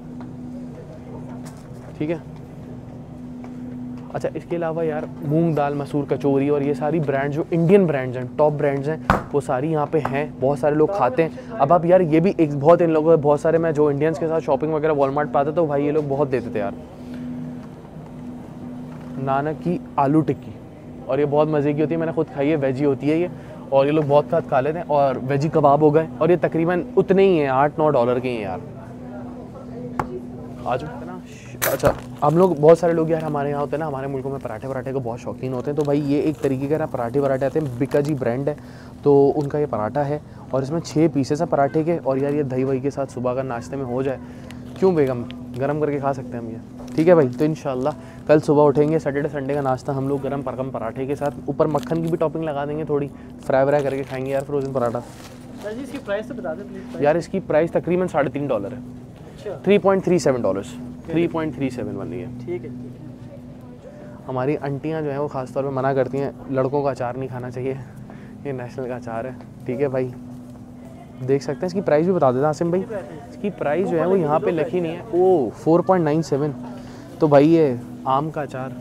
ठीक है। अच्छा इसके अलावा यार मूंग दाल मसूर कचौरी और ये सारी ब्रांड्स जो इंडियन ब्रांड्स हैं, टॉप ब्रांड्स हैं, वो सारी यहाँ पे हैं, बहुत सारे लोग खाते हैं। अब आप यार ये भी एक बहुत इन लोगों बहुत सारे, मैं जो इंडियंस के साथ शॉपिंग वगैरह वॉलमार्ट पे आता तो भाई ये लोग बहुत देते थे यार नानक की आलू टिक्की, और ये बहुत मज़े की होती है, मैंने खुद खाई है, वेजी होती है ये, और ये लोग बहुत खाद खा लेते हैं। और वेजी कबाब हो गए और ये तकरीबन उतने ही हैं, $8-9 के हैं यार। आज अच्छा हम लोग बहुत सारे लोग यार हमारे यहाँ होते हैं ना, हमारे मुल्कों में पराठे को बहुत शौकीन होते हैं। तो भाई ये एक तरीके का ना पराठे आते हैं, बिकाजी ब्रांड है, तो उनका ये पराठा है और इसमें 6 पीसेस हैं पराठे के। और यार ये दही वही के साथ सुबह का नाश्ते में हो जाए, क्यों बेगम, गरम करके खा सकते हैं हम ये, ठीक है भाई। तो इंशाल्लाह कल सुबह उठेंगे, सैटरडे संडे का नाश्ता हम लोग गरम पराठे के साथ, ऊपर मक्खन की भी टॉपिंग लगा देंगे, थोड़ी फ्राई करके खाएंगे यार फ्रोजन पराठा। सर जी इसकी प्राइस तो बता दें प्लीज़। यार इसकी प्राइस तकरीबन $3.5 है, $3.37, 3.37 बन रही है, ठीक है। हमारी आंटियाँ जो हैं वो ख़ास तौर पे मना करती हैं लड़कों का अचार नहीं खाना चाहिए, ये नेशनल का अचार है, ठीक है भाई। देख सकते हैं इसकी प्राइस भी बता देता आसिम भाई, इसकी प्राइस जो है वो यहाँ पे लिखी नहीं है, ओ 4.97। तो भाई ये आम का अचार,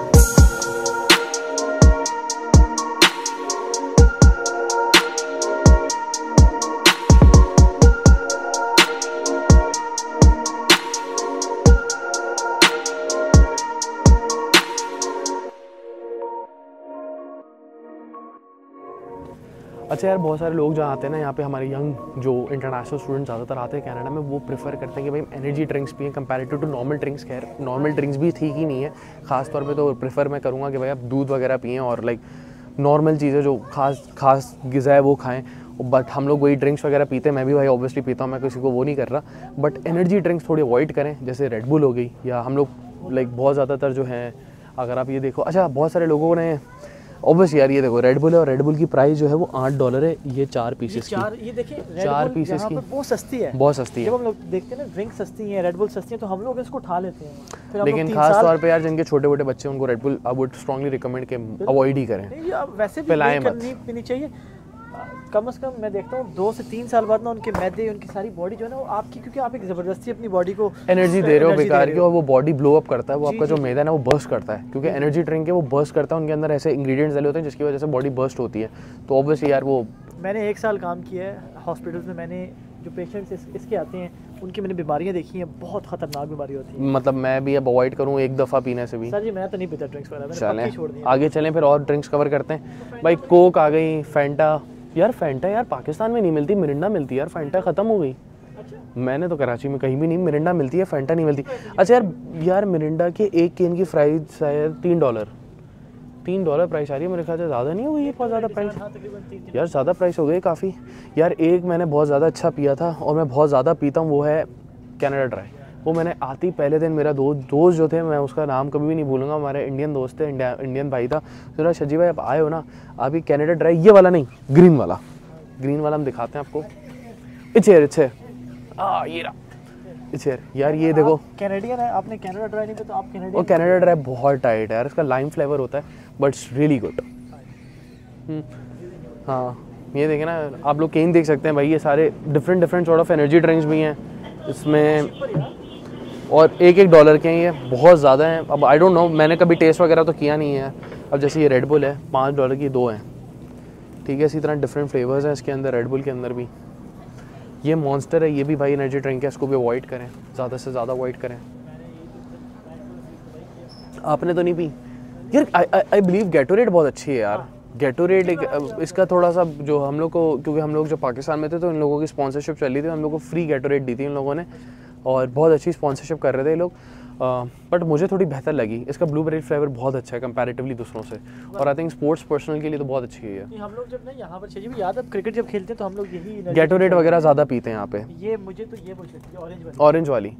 अच्छा यार बहुत सारे लोग जहाँ आते हैं ना यहाँ पे, हमारे यंग जो इंटरनेशनल स्टूडेंट ज़्यादातर आते हैं कनाडा में, वो प्रेफर करते हैं कि भाई एनर्जी ड्रिंक्स पिएं कंपैरेटिव टू नॉर्मल ड्रिंक्स। खैर नॉर्मल ड्रिंक्स भी ठीक ही नहीं है, ख़ास तौर पे तो प्रेफर मैं करूँगा कि भाई आप दूध वगैरह पिएं और लाइक नॉर्मल चीज़ें जो खास ग़िज़ा है वो खाएँ। बट हम लोग वही ड्रिंक्स वगैरह पीते हैं, मैं भी भाई ऑब्वियसली पीता हूँ, मैं किसी को वो नहीं कर रहा, बट एनर्जी ड्रिंक्स थोड़ी अवॉइड करें, जैसे रेड बुल हो गई, या हम लोग लाइक बहुत ज़्यादातर जो है अगर आप ये देखो, अच्छा बहुत सारे लोगों ने ऑब्वियसली यार ये देखो रेड बुल है और रेड बुल की प्राइस जो है वो $8 है, ये 4 पीसेस की, ये देखिए 4 पीसेस की बहुत सस्ती है, बहुत सस्ती है। जब हम लोग देखते हैं ना ड्रिंक सस्ती है, रेड बुल सस्ती है, तो हम लोग इसको उठा लेते हैं। फिर लेकिन खास तौर पे यार जिनके छोटे छोटे बच्चे उनको Red Bull I would strongly recommend के अवॉइड ही करें, वैसे भी पिलाएं मत। पीनी चाहिए। कम से कम मैं देखता हूँ 2 से 3 साल बाद ना उनके मैदे, उनकी सारी बॉडी जो है ना वो आपकी, क्योंकि आप एक ज़बरदस्ती अपनी बॉडी को एनर्जी दे रहे हो बेकार की, और वो बॉडी ब्लो अप करता है, वो आपका जो मैदा है ना वो बर्स्ट करता है, क्योंकि एनर्जी ड्रिंक है वो बर्स्ट करता है, उनके अंदर ऐसे इंग्रेडिएंट्स डाले होते हैं जिसकी वजह से बॉडी बर्स्ट होती है। तो ऑब्वियसली यार वो, मैंने 1 साल काम किया है हॉस्पिटल्स में, मैंने जो पेशेंट्स इसके आते हैं उनकी मैंने बीमारियां देखी हैं, बहुत खतरनाक बीमारी होती है। मतलब मैं भी अब अवॉइड करूँ एक दफ़ा पीने से भी। सर जी मैं तो नहीं पीता ड्रिंक्स वगैरह, मैंने पक्की छोड़ दी। आगे चलें फिर और ड्रिंक्स कवर करते हैं भाई। कोक आ गई, फैंटा, यार फैंटा यार पाकिस्तान में नहीं मिलती, मिरिंडा मिलती है यार, फैंटा ख़त्म हो गई। मैंने तो कराची में कहीं भी नहीं, मिरिंडा मिलती है, फैंटा नहीं मिलती। अच्छा यार मिरिंडा के एक कैन की प्राइस शायद $3 प्राइस आ रही है मेरे ख्याल से, ज़्यादा नहीं हुई, बहुत ज़्यादा प्राइस यार, ज़्यादा प्राइस हो गई काफ़ी यार। एक मैंने बहुत ज़्यादा अच्छा पिया था और मैं बहुत ज़्यादा पीता हूँ, वो है कनाडा ड्राई। वो मैंने आती पहले दिन, मेरा दोस्त जो थे, मैं उसका नाम कभी भी नहीं भूलूंगा, हमारे इंडियन दोस्त थे, इंडियन भाई था, तो शजी भाई आप आए हो ना, आप ये कनाडा ड्राई, ये वाला नहीं, ग्रीन वाला हम दिखाते हैं आपको। इट्स ये रहा यार, ये देखो कैनेडियन है, आपने कनाडा ड्राई नहीं, तो आप कैनेडियन। और कनाडा ड्राई बहुत टाइट है यार, इसका लाइम फ्लेवर होता है बट इट्स रियली गुड। हाँ ये देखें ना आप लोग, कहीं देख सकते हैं भाई, ये सारे different sort of energy drinks भी हैं इसमें, और $1 के हैं, ये बहुत ज़्यादा हैं। अब आई डोंट नो, मैंने कभी टेस्ट वगैरह तो किया नहीं है। अब जैसे ये रेड बुल है, $5 की 2 हैं, ठीक है। इसी तरह डिफरेंट फ्लेवर्स हैं इसके अंदर, रेड बुल के अंदर भी। ये मॉन्स्टर है, ये भी भाई एनर्जी ड्रिंक है, इसको भी अवॉइड करें, ज़्यादा से ज़्यादा अवॉइड करें। आपने तो नहीं पी यार? आई बिलीव गैटोरेड बहुत अच्छी है यार। गैटोरेड इसका थोड़ा सा जो हम लोग को, क्योंकि हम लोग जो पाकिस्तान में थे तो इन लोगों की स्पॉन्सरशिप चल रही थी, हम लोग को फ्री गैटोरेड दी थी इन लोगों ने, और बहुत अच्छी स्पॉन्सरशिप कर रहे थे ये लोग। बट मुझे थोड़ी बेहतर लगी, इसका ब्लूबेरी फ्लेवर बहुत अच्छा है कंपैरेटिवली दूसरों से, और आई थिंक स्पोर्ट्स पर्सनल के लिए तो बहुत अच्छी है। हम लोग जब ना यहाँ पर चाहिए याद, अब क्रिकेट जब खेलते हैं तो हम लोग यही गैटोरेड वगैरह ज़्यादा पीते हैं यहाँ पे। ये मुझे तो ये बहुत अच्छी है, ऑरेंज वाली।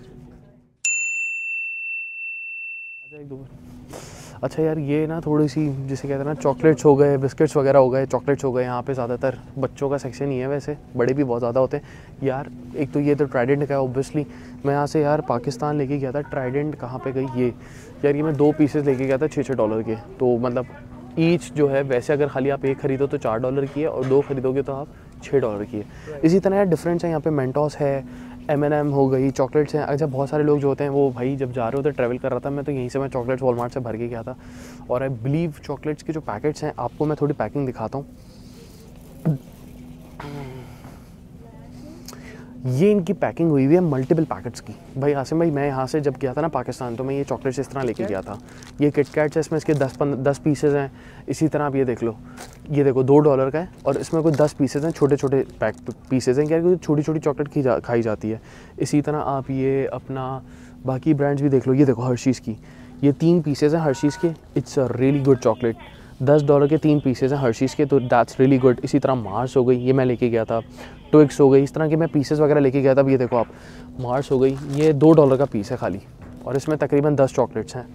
अच्छा यार ये ना थोड़ी सी जिसे कहते हैं ना, चॉकलेट्स हो गए, बिस्किट्स वगैरह हो गए, चॉकलेट्स हो गए, यहाँ पे ज़्यादातर बच्चों का सेक्शन ही है, वैसे बड़े भी बहुत ज़्यादा होते हैं यार। एक तो ये तो ट्राइडेंट का है ऑब्वियसली, मैं यहाँ से यार पाकिस्तान लेके गया था, ट्राइडेंट कहाँ पे गई ये यार, ये मैं 2 पीसेस लेके गया था $6 के, तो मतलब ईच जो है, वैसे अगर खाली आप एक खरीदो तो $4 की है, और 2 खरीदोगे तो आप $6 की है। इसी तरह यार डिफरेंस है, यहाँ पे मेंटोस है, M&M हो गई, चॉकलेट्स हैं। अच्छा बहुत सारे लोग जो होते हैं वो भाई जब जा रहे होते ट्रैवल कर रहा था मैं, तो यहीं से मैं चॉकलेट्स वॉलमार्ट से भर के गया था, और आई बिलीव चॉकलेट्स के जो पैकेट्स हैं, आपको मैं थोड़ी पैकिंग दिखाता हूँ। ये इनकी पैकिंग हुई हुई है मल्टीपल पैकेट्स की। भाई आसिम भाई, मैं यहाँ से जब गया था ना पाकिस्तान, तो मैं ये चॉकलेट्स इस तरह लेके गया था। ये किटकैट्स है, इसमें इसके 10 पीसेज हैं। इसी तरह आप ये देख लो, ये देखो $2 का है, और इसमें कोई 10 पीसेज हैं, छोटे छोटे पीसेज हैं, क्या क्योंकि छोटी छोटी चॉकलेट खाई जाती है। इसी तरह आप ये अपना बाकी ब्रांड्स भी देख लो, ये देखो हर्शीज़ की, ये 3 पीसेज हैं हर्शीज़ के, it's a really good chocolate. $10 के 3 पीसेज हैं हर्शीज़ के, तो दैट्स रियली गुड। इसी तरह मार्स हो गई, ये मैं लेके गया था। ट्विक्स हो गई, इस तरह के मैं पीसेस वगैरह लेके गया था। अब ये देखो आप, मार्स हो गई, ये $2 का पीस है खाली, और इसमें तकरीबन 10 चॉकलेट्स हैं।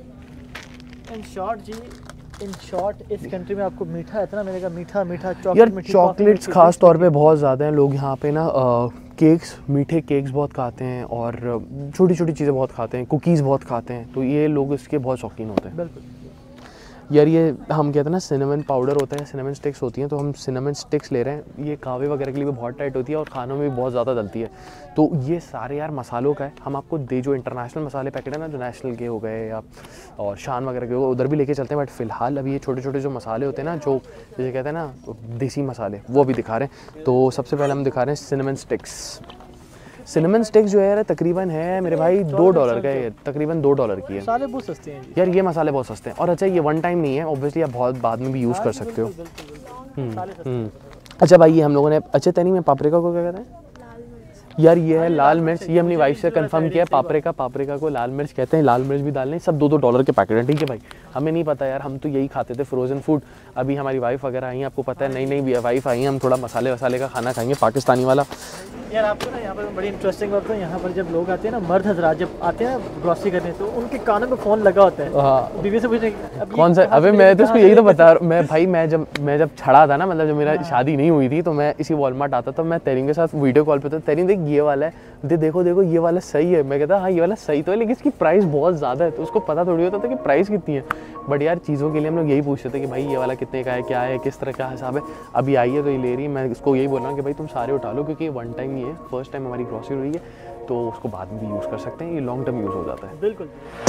इन शॉर्ट इस कंट्री में आपको मीठा इतना मिलेगा, मीठा चॉकलेट, यार चॉकलेट्स खास तौर पे बहुत ज़्यादा हैं। लोग यहाँ पे ना केक्स, मीठे केक्स बहुत खाते हैं, और छोटी छोटी चीज़ें बहुत खाते हैं, कुकीज़ बहुत खाते हैं, तो ये लोग इसके बहुत शौकीन होते हैं। बिल्कुल यार ये हम कहते हैं ना सिनेमन पाउडर होता है, सिनेमन स्टिक्स होती हैं, तो हम सिनेमन स्टिक्स ले रहे हैं। ये कहवे वगैरह के लिए भी बहुत टाइट होती है, और खानों में भी बहुत ज़्यादा डलती है। तो ये सारे यार मसालों का है, हम आपको जो इंटरनेशनल मसाले पैकेट है ना, जो नेशनल के हो गए या और शान वगैरह के हो गए, उधर भी लेके चलते हैं। बट फिलहाल अभी ये छोटे छोटे जो मसाले होते हैं ना, जो जैसे कहते हैं ना देसी मसाले, वो अभी दिखा रहे हैं। तो सबसे पहले हम दिखा रहे हैं सिनेमन स्टिक्स। सिनेमन स्टिक्स जो है यार तकरीबन है मेरे भाई $2 का है, तकरीबन $2 की है। मसाले बहुत सस्ते हैं यार, ये मसाले बहुत सस्ते हैं। और अच्छा ये वन टाइम नहीं है, ऑब्वियसली आप बहुत बाद में भी यूज़ कर सकते हो। अच्छा भाई, ये हम लोगों ने, अच्छा तनी में पापरिका को क्या कहते हैं यार? ये है लाल मिर्च, ये अपनी वाइफ से कंफर्म किया है, पापरिका को लाल मिर्च कहते हैं। लाल मिर्च भी डालने, सब $2 के पैकेट हैं, ठीक है भाई। हमें नहीं पता यार, हम तो यही खाते थे फ्रोजन फूड। अभी हमारी वाइफ वगैरह आई हैं, आपको पता है, नई वाइफ आई हैं, हम थोड़ा मसाले वसाले का खाना खाएंगे पाकिस्तानी वाला। यार आपको ना यहाँ पर बड़ी इंटरेस्टिंग बात है, यहाँ पर जब लोग आते हैं ना, मर्द हजरात जब आते हैं ग्रॉसरी करने, तो उनके कानों में फ़ोन लगा होता है। हाँ, बीवी से पूछने कौन सा? अबे मैं तो उसको यही तो बता रहा हूँ। मैं भाई मैं जब छड़ा था ना, मतलब जब मेरा शादी नहीं हुई थी, तो मैं इसी वॉलमार्ट आता था, मैं तेरिंग के साथ वीडियो कॉल पे था। तेरिंग देख ये वाला है, देखो देखो ये वाला सही है। मैं कहता हाँ ये वाला सही तो है, लेकिन इसकी प्राइस बहुत ज़्यादा है। तो उसको पता थोड़ी होता था कि प्राइस कितनी है। बट यार चीज़ों के लिए हम लोग यही पूछते थे कि भाई ये वाला कितने का है, क्या है, किस तरह का हिसाब है। अभी आई है तो ये ले रही है, मैं इसको यही बोल रहा हूँ कि भाई तुम सारे उठा लो, क्योंकि वन टाइम ये है, फर्स्ट टाइम हमारी ग्रॉसरी हो रही है, तो उसको बाद में भी यूज़ कर सकते हैं, ये लॉन्ग टर्म यूज़ हो जाता है। बिल्कुल।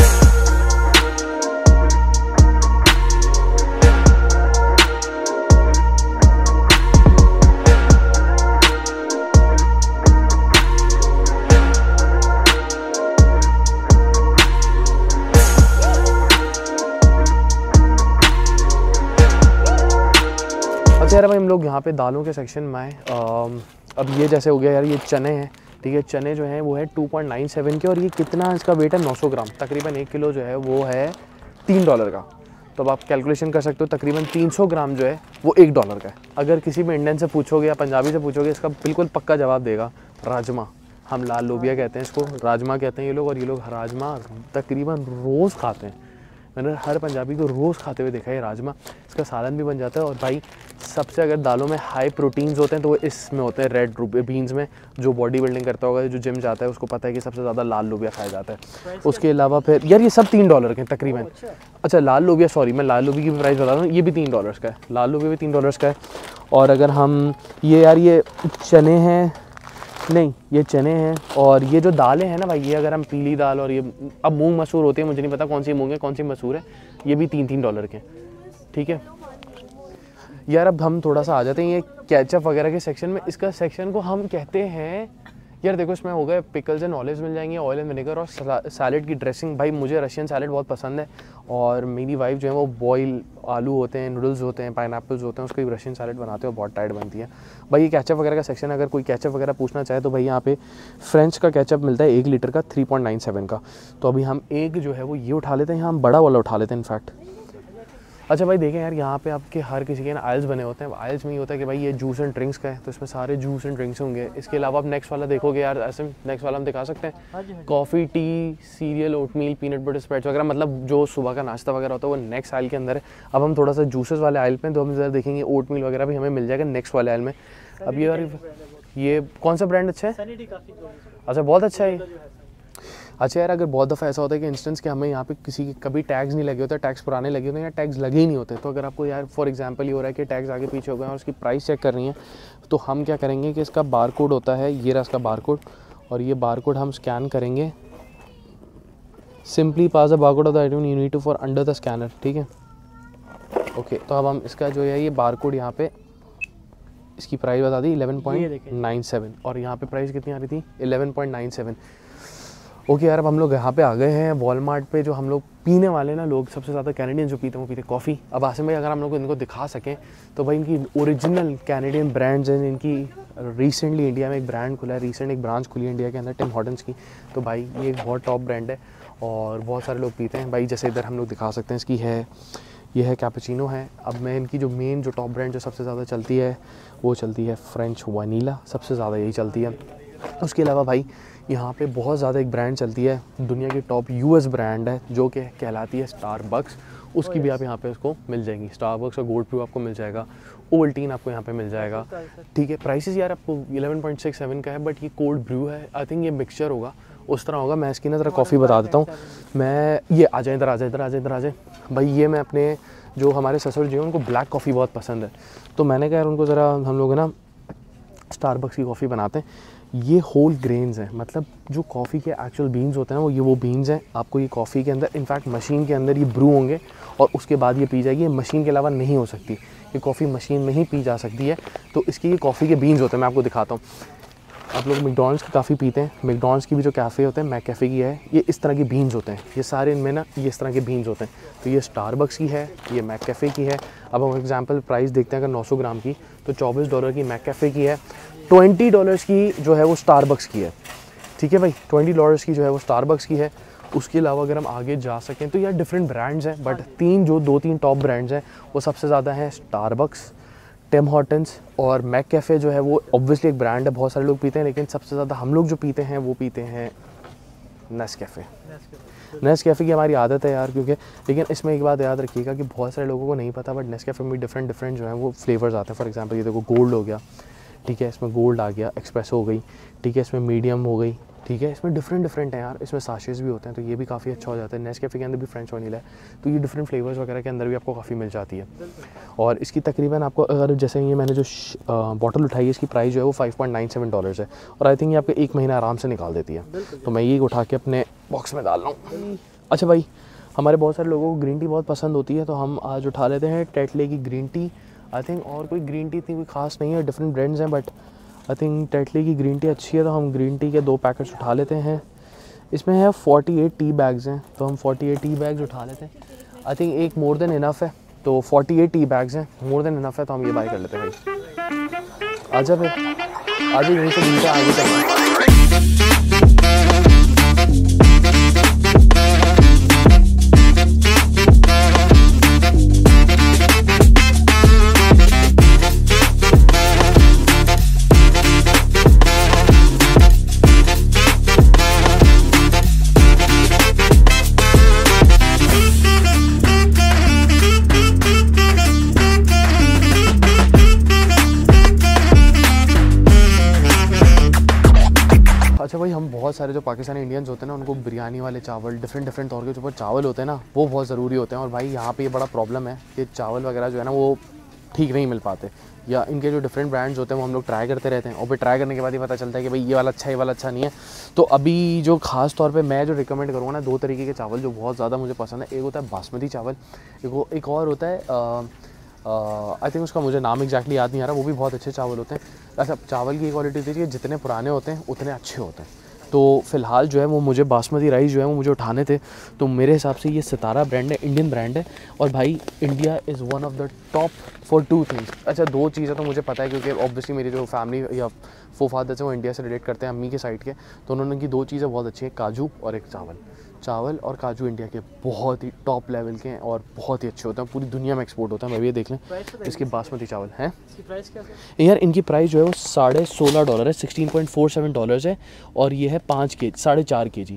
यार भाई हम लोग यहाँ पे दालों के सेक्शन में आए। अब ये जैसे हो गया यार, ये चने हैं, ठीक है। चने जो हैं वो है 2.97 के, और ये कितना इसका वेट है 900 ग्राम, तकरीबन 1 किलो जो है वो है $3 का। तो अब आप कैलकुलेशन कर सकते हो, तकरीबन 300 ग्राम जो है वो $1 का है। अगर किसी भी इंडियन से पूछोगे या पंजाबी से पूछोगे, इसका बिल्कुल पक्का जवाब देगा राजमा। हम लाल लोबिया कहते हैं इसको, राजमा कहते हैं ये लोग, और ये लोग राजमा तकरीबन रोज़ खाते हैं। मैंने हर पंजाबी को रोज़ खाते हुए देखा है राजमा। इसका सालन भी बन जाता है। और भाई सबसे अगर दालों में हाई प्रोटीन्स होते हैं तो वो इसमें होते हैं, रेड बीन्स में। जो बॉडी बिल्डिंग करता होगा, जो जिम जाता है, उसको पता है कि सबसे ज़्यादा लाल लोबिया खाया जाता है। उसके अलावा फिर यार ये सब $3 के तकरीबन। अच्छा लाल लोबिया, सॉरी मैं लाल लोबिया की प्राइस बता रहा हूँ, ये भी $3 का है, लाल लोबिया भी $3 का है। और अगर हम ये यार ये चने हैं, नहीं ये चने हैं, और ये जो दालें हैं ना भाई, ये अगर हम पीली दाल और ये अब मूंग मसूर होते हैं, मुझे नहीं पता कौन सी मूंग है कौन सी मसूर है, ये भी $3 के, ठीक है यार। अब हम थोड़ा सा आ जाते हैं ये केचप वगैरह के सेक्शन में। इसका सेक्शन को हम कहते हैं यार, देखो इसमें हो गए पिकल्स एंड ऑलिव्स मिल जाएंगे, ऑयल एंड विनेगर, और सैलेड की ड्रेसिंग। भाई मुझे रशियन सैलेड बहुत पसंद है, और मेरी वाइफ जो है वो बॉयल आलू होते हैं, नूडल्स होते हैं, पाइनएप्पल्स होते हैं, उसकी रशियन सैलेड बनाते हैं, बहुत टाइट बनती है भाई। ये केचप वगैरह का सेक्शन, अगर कोई केचप वगैरह पूछना चाहे तो भाई यहाँ पे फ्रेंच का केचप मिलता है 1 लीटर का, 3.97 का। तो अभी हम एक जो है वो ये उठा लेते हैं, यहाँ हम बड़ा वाला उठा लेते हैं इनफैक्ट। अच्छा भाई देखें यार, यहाँ पे आपके हर किसी के ना आइल्स बने होते हैं। आइल्स में ये होता है कि भाई ये जूस एंड ड्रिंक्स का है, तो इसमें सारे जूस एंड ड्रिंक्स होंगे। इसके अलावा आप नेक्स्ट वाला देखोगे यार, ऐसे नेक्स्ट वाला हम दिखा सकते हैं, coffee, tea, cereal, oatmeal, peanut butter spreads वगैरह, मतलब जो सुबह का नाश्ता वगैरह होता है वो नेक्स्ट आइल के अंदर है। अब हम थोड़ा सा जूसेस वाले आइल पे, तो हम ज़रा देखेंगे ओटमील वगैरह भी हमें मिल जाएगा नेक्स्ट वाले आइल में। अब ये यार ये कौन सा ब्रांड अच्छा है? अच्छा बहुत अच्छा है। अच्छा यार, अगर बहुत दफ़ा ऐसा होता है कि इंस्टेंस कि हमें यहाँ पे किसी के कभी टैग्स नहीं लगे होते, टैग्स पुराने लगे होते हैं या टैग्स लगे ही नहीं होते, तो अगर आपको यार फॉर एग्जांपल ये हो रहा है कि टैग्स आगे पीछे हो गए और उसकी प्राइस चेक कर रही हैं, तो हम क्या करेंगे कि इसका बार कोड होता है, ये रहा इसका बार कोड, और ये बार कोड हम स्कैन करेंगे। Simply pass the bar code of the item you need to for under the scanner, ठीक है ओके। तो अब हम इसका जो है ये बार कोड यहाँ पे इसकी प्राइस बता दी 11.97, और यहाँ पे प्राइस कितनी आ रही थी 11.97। ओके यार, अब हम लोग यहाँ पे आ गए हैं वॉलमार्ट पे। जो हम लोग पीने वाले ना लोग सबसे ज़्यादा कैनेडियन जो पीते हैं वो पीते कॉफ़ी। अब आसिम भाई अगर हम लोग इनको दिखा सकें तो भाई इनकी ओरिजिनल कैनेडियन ब्रांड्स हैं। इनकी रिसेंटली इंडिया में एक ब्रांड खुला है, रिसेंट एक ब्रांच खुली है इंडिया के अंदर, टिम हॉर्टन्स की। तो भाई ये एक बहुत टॉप ब्रांड है और बहुत सारे लोग पीते हैं भाई। जैसे इधर हम लोग दिखा सकते हैं, इसकी है ये है कैपुचिनो है। अब मैं इनकी जो मेन जो टॉप ब्रांड जो सबसे ज़्यादा चलती है वो चलती है फ्रेंच वनीला, सबसे ज़्यादा यही चलती है। उसके अलावा भाई यहाँ पे बहुत ज़्यादा एक ब्रांड चलती है, दुनिया की टॉप यूएस ब्रांड है जो कि कहलाती है स्टारबक्स। उसकी भी आप यहाँ पे उसको मिल जाएंगी। स्टारबक्स और गोल्ड ब्रू आपको मिल जाएगा, ओवल्टीन आपको यहाँ पे मिल जाएगा, ठीक है। प्राइसेस यार आपको 11.67 का है, बट ये कोल्ड ब्रू है, आई थिंक ये मिक्सचर होगा, उस तरह होगा। मैं इसकी ना ज़रा कॉफ़ी बता देता हूँ। मैं ये आ जाए इधर आ जाए इधर आ जाए इधर आ जाए भाई। ये मैं अपने जो हमारे ससुर जी हैं उनको ब्लैक कॉफ़ी बहुत पसंद है, तो मैंने कहा यार उनको ज़रा हम लोग ना स्टारबक्स की कॉफ़ी बनाते हैं। ये होल ग्रेन्स हैं, मतलब जो कॉफ़ी के एक्चुअल बीन्स होते हैं वो बीन्स हैं। आपको ये कॉफ़ी के अंदर इनफैक्ट मशीन के अंदर ये ब्रू होंगे और उसके बाद ये पी जाएगी। ये मशीन के अलावा नहीं हो सकती, ये कॉफ़ी मशीन में ही पी जा सकती है। तो इसकी ये कॉफ़ी के बीन्स होते हैं, मैं आपको दिखाता हूँ। आप लोग मैकडॉनल्ड्स की काफ़ी पीते हैं, मैकडॉनल्ड्स की भी जो कैफ़े होते हैं मैक कैफ़े की है, ये इस तरह की बीन्स होते हैं। ये सारे इनमें ना ये इस तरह के बीन्स होते हैं। तो ये स्टारबक्स की है, ये मैक कैफ़े की है। अब हम एग्जांपल प्राइस देखते हैं, अगर 900 ग्राम की तो $24 की मैक कैफ़े की है, $20 की जो है वो स्टारबक्स की है, ठीक है भाई। $20 की जो है वो स्टारबक्स की है। उसके अलावा अगर हम आगे जा सकें तो यार डिफरेंट ब्रांड्स हैं, बट दो तीन टॉप ब्रांड्स हैं वो सबसे ज़्यादा हैं स्टारबक्स, टिम हॉर्टन्स और मैक कैफ़े जो है वो ऑब्वियसली एक ब्रांड है, बहुत सारे लोग पीते हैं, लेकिन सबसे ज़्यादा हम लोग जो पीते हैं वो पीते हैं नेस्कैफ़े। नेस्कैफ़े की हमारी आदत है यार, क्योंकि लेकिन इसमें एक बात याद रखिएगा कि बहुत सारे लोगों को नहीं पता, बट नेस्कैफ़े में डिफरेंट जो है वो फ्लेवर्स आते हैं। फॉर एग्जांपल ये देखो गोल्ड हो गया, ठीक है। इसमें गोल्ड आ गया, एक्सप्रेस हो गई, ठीक है। इसमें मीडियम हो गई, ठीक है। इसमें डिफरेंट हैं यार, इसमें साशेस भी होते हैं, तो ये भी काफ़ी अच्छा हो जाता है। नेस्कैफे के अंदर भी फ्रेंच वनीला है, तो ये डिफरेंट फ्लेवर्स वगैरह के अंदर भी आपको काफ़ी मिल जाती है। और इसकी तकरीबन आपको अगर जैसे ये मैंने जो बॉटल उठाई है, इसकी प्राइस जो है वो $5.97 है, और आई थिंक ये आपको 1 महीना आराम से निकाल देती है। तो मैं ये उठा के अपने बॉक्स में डाल रहा हूँ। अच्छा भाई, हमारे बहुत सारे लोगों को ग्रीन टी बहुत पसंद होती है, तो हम आज उठा लेते हैं टेटले की ग्रीन टी। आई थिंक और कोई ग्रीन टी इतनी कोई खास नहीं है, डिफरेंट ब्रांड्स हैं, बट आई थिंक टेटले की ग्रीन टी अच्छी है, तो हम ग्रीन टी के 2 पैकेट्स उठा लेते हैं। इसमें है 48 टी बैग्स हैं, तो हम 48 टी बैग्स उठा लेते हैं। आई थिंक एक मोर देन इनफ है, तो 48 टी बैग्स हैं, मोर देन इनफ है, तो हम ये बाय कर लेते हैं भाई। आजा फिर, आजा यहीं से घूमते आगे चलते। अच्छा भाई, हम बहुत सारे जो पाकिस्तानी इंडियंस होते हैं ना, उनको बिरयानी वाले चावल, डिफरेंट तौर के जो ऊपर चावल होते हैं ना, वो बहुत ज़रूरी होते हैं। और भाई यहाँ पे ये बड़ा प्रॉब्लम है कि चावल वगैरह जो है ना वो ठीक नहीं मिल पाते, या इनके जो डिफरेंट ब्रांड्स होते हैं वो हम लोग ट्राई करते रहते हैं, और फिर ट्राई करने के बाद ही पता चलता है कि भाई ये वाला अच्छा है, ये वाला अच्छा नहीं है। तो अभी जो ख़ास तौर पे मैं जो रिकमेंड करूँगा ना, 2 तरीके के चावल जो बहुत ज़्यादा मुझे पसंद है। एक होता है बासमती चावल, एक और होता है आई थिंक उसका मुझे नाम एग्जैक्टली याद नहीं आ रहा, वो भी बहुत अच्छे चावल होते हैं। अच्छा, चावल की क्वालिटी होती है कि जितने पुराने होते हैं उतने अच्छे होते हैं। तो फ़िलहाल जो है वो मुझे बासमती राइस जो है वो मुझे उठाने थे, तो मेरे हिसाब से ये सितारा ब्रांड है, इंडियन ब्रांड है। और भाई India is one of the top for 2 things. अच्छा, 2 चीज़ें तो मुझे पता है, क्योंकि ऑब्वियसली मेरी जो फैमिली या फोफादर्स हैं वो इंडिया से रिलेट करते हैं, अम्मी के साइड के, तो उन्होंने की 2 चीज़ें बहुत अच्छी हैं, काजू और एक चावल और काजू इंडिया के बहुत ही टॉप लेवल के हैं और बहुत ही अच्छे होते हैं, पूरी दुनिया में एक्सपोर्ट होता है। मैं भी ये देख लें इसके बासमती चावल हैं। इसकी प्राइस क्या है यार? इनकी प्राइस जो है वो $16.5 है, $16.47 है, और ये है 5 के 4.5 kg,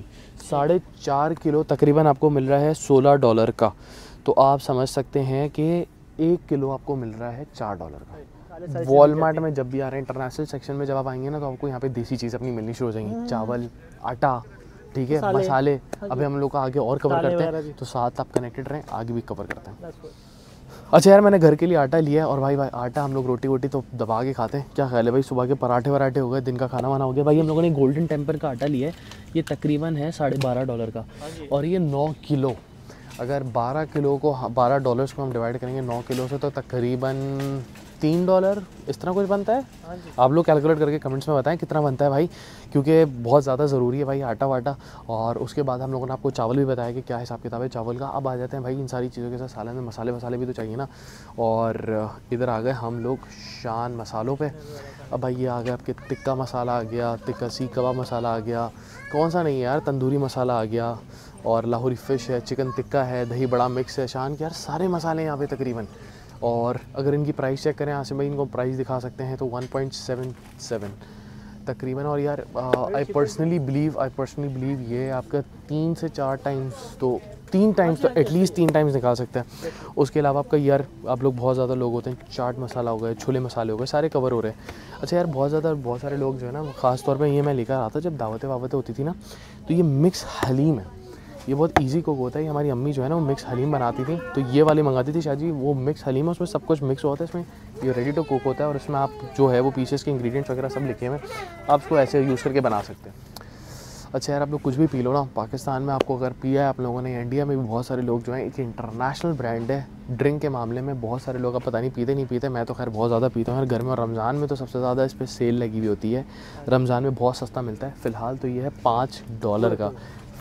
4.5 किलो तकरीबन आपको मिल रहा है $16 का। तो आप समझ सकते हैं कि 1 किलो आपको मिल रहा है $4 का। वॉलमार्ट में जब भी आ रहे हैं, इंटरनेशनल सेक्शन में जब आप आएंगे ना, तो आपको यहाँ पे देसी चीज़ अपनी मिलनी शुरू हो जाएंगी, चावल, आटा, ठीक है, मसाले। अभी हम लोग का आगे और कवर करते हैं, तो साथ आप कनेक्टेड रहें, आगे भी कवर करते हैं। अच्छा यार, मैंने घर के लिए आटा लिया है, और भाई आटा हम लोग रोटी वोटी तो दबा के खाते हैं। क्या ख्याल है भाई? सुबह के पराठे वराठे हो गए, दिन का खाना वाना हो गया। भाई हम लोगों ने गोल्डन टेम्पर का आटा लिया है, ये तकरीबन है $12.5 का, और ये 9 किलो। अगर 12 किलो को $12 को हम डिवाइड करेंगे 9 किलो से, तो तकरीबन $3 इस तरह कुछ बनता है। आप लोग कैलकुलेट करके कमेंट्स में बताएं कितना बनता है भाई, क्योंकि बहुत ज़्यादा ज़रूरी है भाई आटा वाटा। और उसके बाद हम लोगों ने आपको चावल भी बताया कि क्या हिसाब किताब है चावल का। अब आ जाते हैं भाई इन सारी चीज़ों के साथ सालन में मसाले वसाले भी तो चाहिए ना, और इधर आ गए हम लोग शान मसालों पे। अब भाई ये आ गया आपके टिक्का मसाला आ गया, टिक्का सीख कबाब मसाला आ गया, कौन सा नहीं है यार, तंदूरी मसाला आ गया, और लाहौरी फ़िश है, चिकन टिक्का है, दही बड़ा मिक्स है, शान के यार सारे मसाले यहाँ पे तकरीबन। और अगर इनकी प्राइस चेक करें आसिम भाई, इनको प्राइस दिखा सकते हैं, तो 1.77 तकरीबन। और यार आई पर्सनली बिलीव ये आपका 3 से 4 टाइम्स तो 3 टाइम्स तो एटलीस्ट 3 टाइम्स निकाल सकते हैं। उसके अलावा आपका यार आप लोग बहुत ज़्यादा लोग होते हैं, चाट मसाला हो गए, छोले मसाले हो गए, सारे कवर हो रहे हैं। अच्छा यार, बहुत सारे लोग जो है ना, ख़ास तौर पे ये मैं लेकर आता जब दावतें वावतें होती थी ना, तो ये मिक्स हलीम है, ये बहुत इजी कुक होता है। हमारी अम्मी जो है ना वो मिक्स हलीम बनाती थी, तो ये वाली मंगाती थी शायद जी, वो मिक्स हलीम है, उसमें सब कुछ मिक्स होता है, इसमें ये रेडी टू कुक होता है, और इसमें आप जो है वो पीसेस के इंग्रेडिएंट्स वगैरह सब लिखे हुए हैं, आप उसको ऐसे यूज़ करके बना सकते हैं। अच्छा यार, आप लोग कुछ भी पी लो ना, पाकिस्तान में आपको अगर पिया है आप लोगों ने, इंडिया में भी बहुत सारे लोग जो हैं, एक इंटरनेशनल ब्रांड है ड्रिंक के मामले में। बहुत सारे लोग अब पता नहीं पीते, मैं तो खैर बहुत ज़्यादा पीता हूँ यार घर में, और रमज़ान में तो सबसे ज़्यादा इस पर सेल लगी हुई होती है, रमज़ान में बहुत सस्ता मिलता है। फ़िलहाल तो ये है $5 का,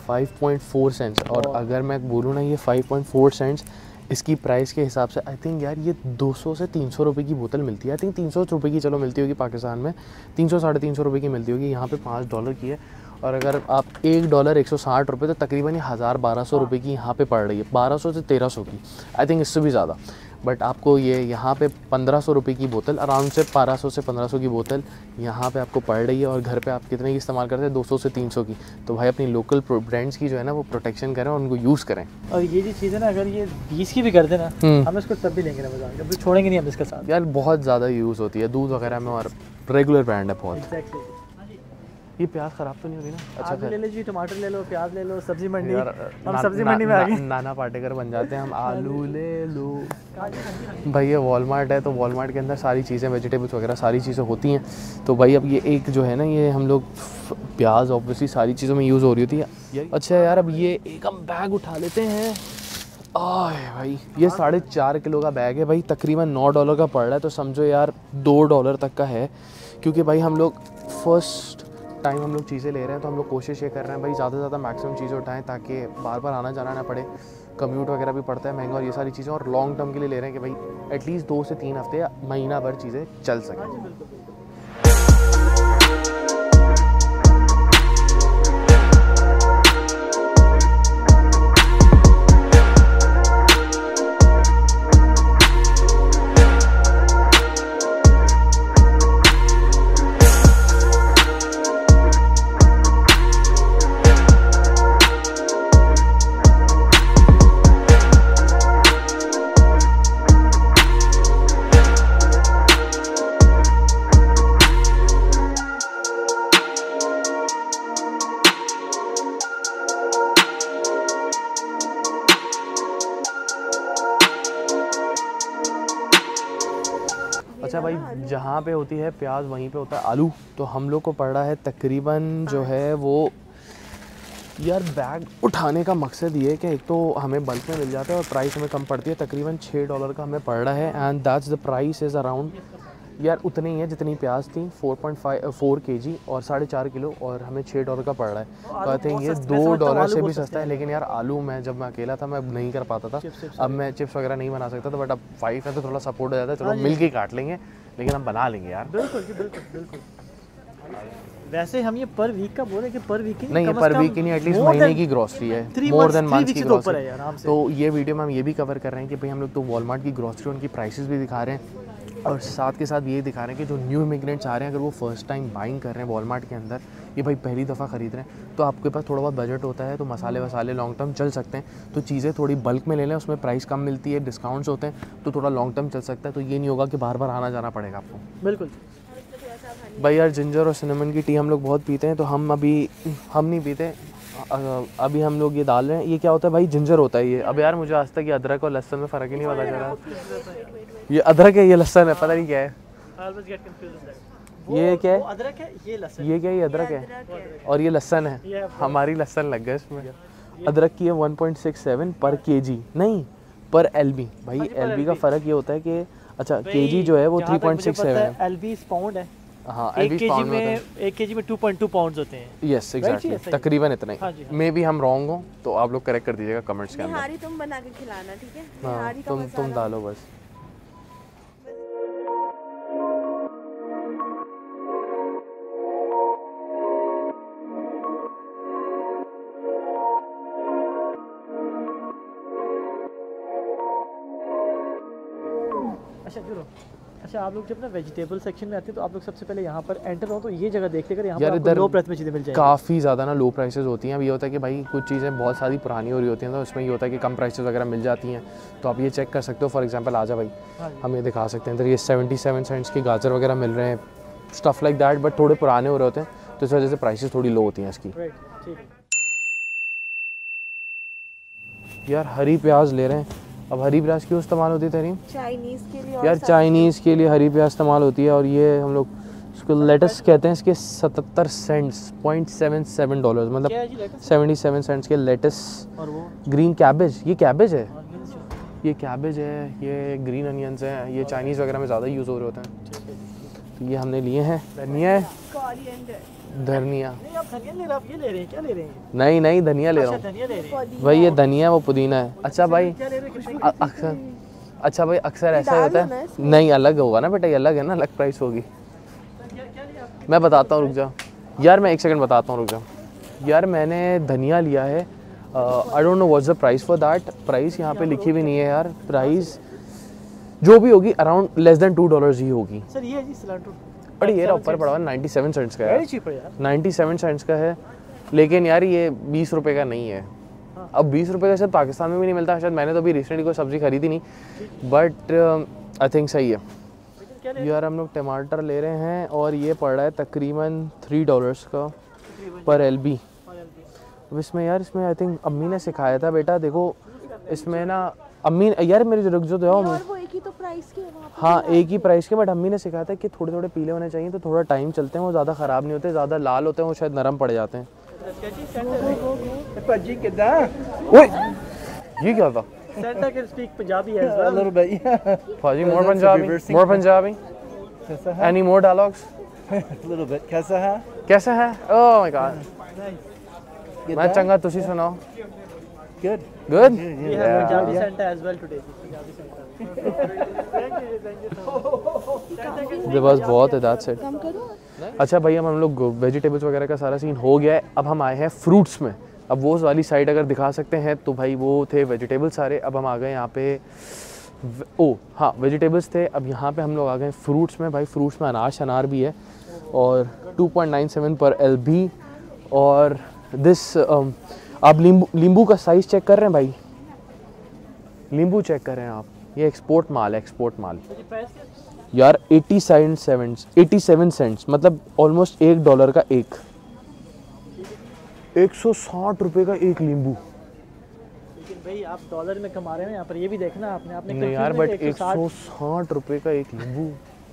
5.4 सेंट्स। और अगर मैं बोलूँ ना, ये 5.4 सेंट्स इसकी प्राइस के हिसाब से आई थिंक यार ये 200 से 300 रुपये की बोतल मिलती है। आई थिंक 300 रुपये की चलो मिलती होगी पाकिस्तान में, 300 साढ़े 300 रुपये की मिलती होगी, यहाँ पे $5 की है। और अगर आप $1 160 रुपये, तो तकरीबन 1000-1200 रुपये की यहाँ पे पड़ रही है, 1200 से 1300 की, आई थिंक इससे भी ज़्यादा। बट आपको ये यहाँ पे 1500 रुपये की बोतल, अराउंड से 1200 से 1500 की बोतल यहाँ पे आपको पड़ रही है। और घर पे आप कितने की इस्तेमाल करते हैं? 200 से 300 की। तो भाई अपनी लोकल ब्रांड्स की जो है ना वो प्रोटेक्शन करें और उनको यूज़ करें। और ये जो चीज़ है ना, अगर ये 20 की भी करते ना, हम इसको तब भी लेंगे रमज़ान, कभी छोड़ेंगे नहीं हम इसका साथ। यार बहुत ज़्यादा यूज़ होती है दूध वगैरह में, और रेगुलर ब्रांड है बहुत। एग्जैक्टली। ये प्याज ख़राब तो नहीं हो रही ना? अच्छा ले लीजिए, टमाटर ले लो, प्याज ले लो, सब्जी मंडी। यार हम सब्जी मंडी में आ गए। नाना पाटेकर बन जाते हैं हम। आलू ले लो भाई। ये वॉलमार्ट है तो वॉलमार्ट के अंदर सारी चीज़ें वेजिटेबल्स वगैरह सारी चीज़ें होती हैं। तो भाई अब ये एक जो है ना, ये हम लोग प्याज ऑब्वियसली सारी चीज़ों में यूज़ हो रही होती है। अच्छा यार अब ये एक हम बैग उठा लेते हैं। आह भाई ये 4.5 किलो का बैग है भाई, तकरीबन $9 का पड़ रहा है। तो समझो यार $2 तक का है, क्योंकि भाई हम लोग फर्स्ट टाइम हम लोग चीज़ें ले रहे हैं तो हम लोग कोशिश ये कर रहे हैं भाई ज़्यादा से ज़्यादा मैक्सिमम चीज़ें उठाएं ताकि बार बार आना जाना ना पड़े। कम्यूट वगैरह भी पड़ता है महंगा और ये सारी चीज़ें, और लॉन्ग टर्म के लिए ले रहे हैं कि भाई एटलीस्ट 2 से 3 हफ्ते या महीना भर चीज़ें चल सकें। अच्छा भाई जहाँ पे होती है प्याज वहीं पे होता है आलू। तो हम लोग को पड़ रहा है तकरीबन जो है वो, यार बैग उठाने का मकसद ये है कि एक तो हमें बल्क में मिल जाता है और प्राइस हमें कम पड़ती है। तकरीबन $6 का हमें पड़ रहा है and that's the price is around, यार उतनी ही है जितनी प्याज थी 4 kg और 4.5 किलो, और हमें $6 का पड़ रहा है। तो आई थिंक ये $2 से भी सस्ता है। लेकिन यार आलू मैं जब मैं अकेला था मैं नहीं कर पाता था, अब मैं चिप्स वगैरह नहीं बना सकता था, बट अब 5 है तो थोड़ा सपोर्ट हो जाता है। चलो मिल के काट लेंगे, लेकिन हम बना लेंगे यार। बिल्कुल जी, बिल्कुल बिल्कुल। वैसे हम ये पर वीक का बोल रहे हैं कि पर वीक की नहीं, पर वीक की नहीं, एटलीस्ट महीने की ग्रोसरी है, मोर देन मंथ्स की ग्रोसरी। तो ये वीडियो में हम ये भी कवर कर रहे हैं कि भाई हम लोग तो वॉलमार्ट की ग्रोसरी उनकी प्राइसेस भी दिखा रहे हैं, और साथ के साथ ये दिखा रहे हैं कि जो न्यू इमिग्रेंट्स आ रहे हैं अगर वो फर्स्ट टाइम बाइंग कर रहे हैं वॉलमार्ट के अंदर, ये भाई पहली दफ़ा ख़रीद रहे हैं, तो आपके पास थोड़ा बहुत बजट होता है तो मसाले वसाले लॉन्ग टर्म चल सकते हैं। तो चीज़ें थोड़ी बल्क में ले लें, उसमें प्राइस कम मिलती है, डिस्काउंट्स होते हैं, तो थोड़ा लॉन्ग टर्म चल सकता है। तो ये नहीं होगा कि बार बार आना जाना पड़ेगा आपको। बिल्कुल भाई यार जिंजर और सिनेमन की टी हम लोग बहुत पीते हैं, तो हम नहीं पीते। अभी हम लोग ये डाल रहे हैं। ये क्या होता है भाई? जिंजर होता है ये। अब यार मुझे आज तक ये अदरक और लहसुन में फ़र्क ही नहीं पता चला। ये अदरक है, ये लहसुन है, पता नहीं क्या है। ये क्या है? अदरक है, ये लहसुन। ये क्या है? ये अदरक है और ये लहसुन है। हमारी लहसुन लग गया इसमें। अदरक की है 1.67 पर kg, नहीं पर LB। भाई LB का फ़र्क ये होता है कि अच्छा kg जो है वो 3.67 है। LB पाउंड है। हाँ, 1 kg में 1 kg में 2.2 पाउंड्स होते हैं। यस एग्जैक्टली, तकरीबन इतना ही। मे बी हम रॉन्ग हो तो आप लोग करेक्ट कर दीजिएगा कमेंट्स के अंदर। निहारी तुम बना के खिलाना, ठीक है? हाँ, निहारी का तुम डालो बस। अच्छा आप लोग जब ना वेजिटेबल सेक्शन में आते हैं तो आप लोग सबसे पहले यहाँ पर एंटर हो तो ये जगह देखते कर, यहाँ पर आपको लो प्राइस में चीज़ें मिल जाएंगी। काफ़ी ज़्यादा ना लो प्राइसेस होती हैं। अब ये होता है कि भाई कुछ चीज़ें बहुत सारी पुरानी हो रही होती हैं तो इसमें ये होता है कि कम प्राइसेस वगैरह मिल जाती हैं, तो आप ये चेक कर सकते हो। फॉर एग्जांपल आजा भाई, हम ये दिखा सकते हैं, इधर ये 77 सेंट्स के गाजर वगैरह मिल रहे हैं, स्टफ़ लाइक दैट, बट थोड़े पुराने हो रहे होते हैं तो इस वजह से प्राइसेस थोड़ी लो होती हैं इसकी। यार हरी प्याज ले रहे हैं। अब हरी प्याज क्यों इस्तेमाल होती है तरीम? चाइनीज़ के लिए। यार चाइनीज़ के लिए हरी प्याज इस्तेमाल होती है, और ये हम लोग इसको लेटस कहते हैं। इसके 77 सेंट्स $0.77, मतलब 77 सेंट्स के लेटस। और वो ग्रीन कैबेज, ये कैबेज है, ये कैबेज है, ये ग्रीन अनियंस हैं, ये चाइनीज़ वगैरह में ज़्यादा यूज़ हो रहे होते हैं। तो ये हमने लिए हैं। धनिया है, धनिया नहीं धनिया ले रहा हूँ भाई। ये धनिया वो पुदीना है। अच्छा भाई अक्सर ऐसा होता है। नहीं अलग होगा ना बेटा, ये अलग है ना, अलग प्राइस होगी। मैं बताता हूँ, रुक जाओ यार, मैं 1 सेकंड बताता हूँ, रुक जाओ यार। मैंने धनिया लिया है, I don't know what's the price for that. Price यहाँ पे लिखी भी नहीं है यार। प्राइस जो भी होगी अराउंड लेस देन $2 ही होगी। सर ये जी सिलेंडर, अरे ये ऊपर पड़ा हुआ 97 सेंट्स का है। वेरी चीप है यार, 97 सेंट्स का है। लेकिन यार ये 20 रुपये का नहीं है। अब 20 रुपये का शायद पाकिस्तान में भी नहीं मिलता। शायद मैंने तो अभी रिसेंटली कोई सब्ज़ी खरीदी नहीं, बट आई थिंक सही है। क्या ले यार हम लोग टमाटर ले रहे हैं और ये पड़ रहा है तकरीबन $3 का पर LB। अब इसमें यार इसमें आई थिंक अम्मी ने सिखाया था बेटा, देखो इसमें ना अम्मी यार मेरी रुक जो दो और वो एक ही तो प्राइस के है वहाँ पे। हाँ एक ही प्राइस के, बट अम्मी ने सिखाया था कि थोड़े थोड़े पीले होने चाहिए तो थोड़ा टाइम चलते हैं, वो ज़्यादा ख़राब नहीं होते, ज़्यादा लाल होते हैं वो शायद नरम पड़ जाते हैं। भाजी किदा ओए ये क्या था? Santa can speak Punjabi as a well. little bit yeah Fauji, That's more a Punjabi, reversing. more Punjabi. कैसा है Any more dialogues? a little bit कैसा है कैसा है? Oh my god. मैं किदा चंगा तुसी सुनाओ। good Good? We have Punjabi Santa as well today. Punjabi Santa. The बस बहुत है, that's it. कम करो। अच्छा भैया हम लोग वेजिटेबल्स वगैरह का सारा सीन हो गया है, अब हम आए हैं फ्रूट्स में। अब वो वाली साइड अगर दिखा सकते हैं तो भाई वो थे वेजिटेबल्स सारे, अब हम आ गए यहाँ पे हाँ वेजिटेबल्स थे, अब यहाँ पे हम लोग आ गए फ्रूट्स में। भाई फ्रूट्स में अनार भी है और 2.97 पर LB। और दिस आप नींबू का साइज़ चेक कर रहे हैं भाई, नींबू चेक कर रहे हैं आप, ये एक्सपोर्ट माल है, एक्सपोर्ट माल यार। 87 सेंट्स मतलब ऑलमोस्ट $1 का एक, 160 रुपये का एक नींबू। लेकिन भाई आप डॉलर में कमा रहे हैं यहाँ पर, ये भी देखना आपने नहीं यार बट 160 रुपये का एक नींबू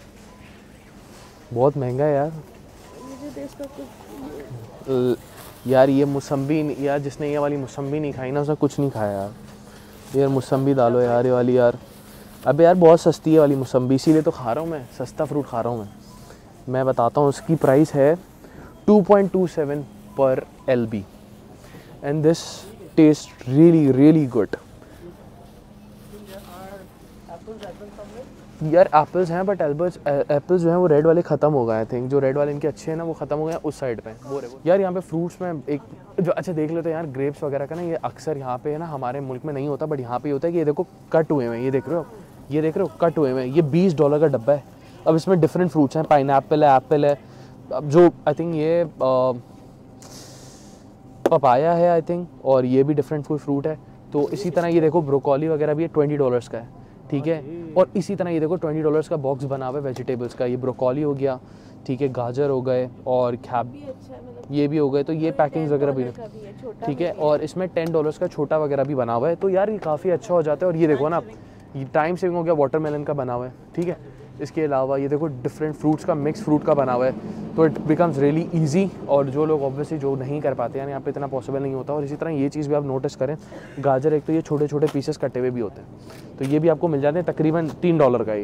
बहुत महंगा है यार। मुझे दे इसका कुछ। यार ये मौसम्बी यार, जिसने ये वाली मौसम्बी नहीं खाई ना उसने कुछ नहीं खाया यार। यार मौसम्बी डालो यार ये वाली यार। अबे यार बहुत सस्ती है वाली मौसम्बी, इसीलिए तो खा रहा हूँ मैं, सस्ता फ्रूट खा रहा हूँ मैं बताता हूँ उसकी प्राइस है 2.27 पर LB and this taste really good. यार एप्पल्स हैं बट एप्पल्स जो हैं वो रेड वाले ख़त्म हो गए। आई थिंक जो रेड वाले इनके अच्छे हैं ना वो ख़त्म हो गए हैं उस साइड पे वो यार। यहाँ पे फ्रूट्स में एक जो अच्छा देख लेते हैं यार, ग्रेप्स वगैरह का ना ये अक्सर यहाँ पे ना हमारे मुल्क में नहीं होता बट यहाँ पे होता है कि ये देखो कट हुए हैं, ये देख रहे हो, ये देख रहे हो कट हुए हैं। ये $20 का डब्बा है। अब इसमें डिफरेंट फ्रूट्स हैं, पाइनएप्पल है, एप्पल है, अब जो आई थिंक ये पपाया है आई थिंक, और ये भी डिफरेंट फ्रूट है। तो इसी तरह ये देखो ब्रोकोली वगैरह भी है, $20 का है, ठीक है। और इसी तरह ये देखो $20 का बॉक्स बना हुआ है वेजिटेबल्स का। ये ब्रोकोली हो गया, ठीक है, गाजर हो गए और भी अच्छा है, मतलब ये भी हो गए। तो ये पैकिंग वगैरह भी का भी है, छोटा ठीक भी है। और इसमें $10 का छोटा वगैरह भी बना हुआ है। तो यार ये काफ़ी अच्छा हो जाता है। और ये देखो ना ये टाइम सेविंग हो गया, वाटरमेलन का बना हुआ है, ठीक है। इसके अलावा ये देखो डिफरेंट फ्रूट्स का मिक्स फ्रूट का बना हुआ है। तो इट बिकम्स रियली ईजी। और जो लोग ऑब्वियसली जो नहीं कर पाते हैं यहाँ पे इतना पॉसिबल नहीं होता। और इसी तरह ये चीज़ भी आप नोटिस करें, गाजर एक तो ये छोटे छोटे पीसेस कटे हुए भी होते हैं, तो ये भी आपको मिल जाते हैं तकरीबन $3 का ये।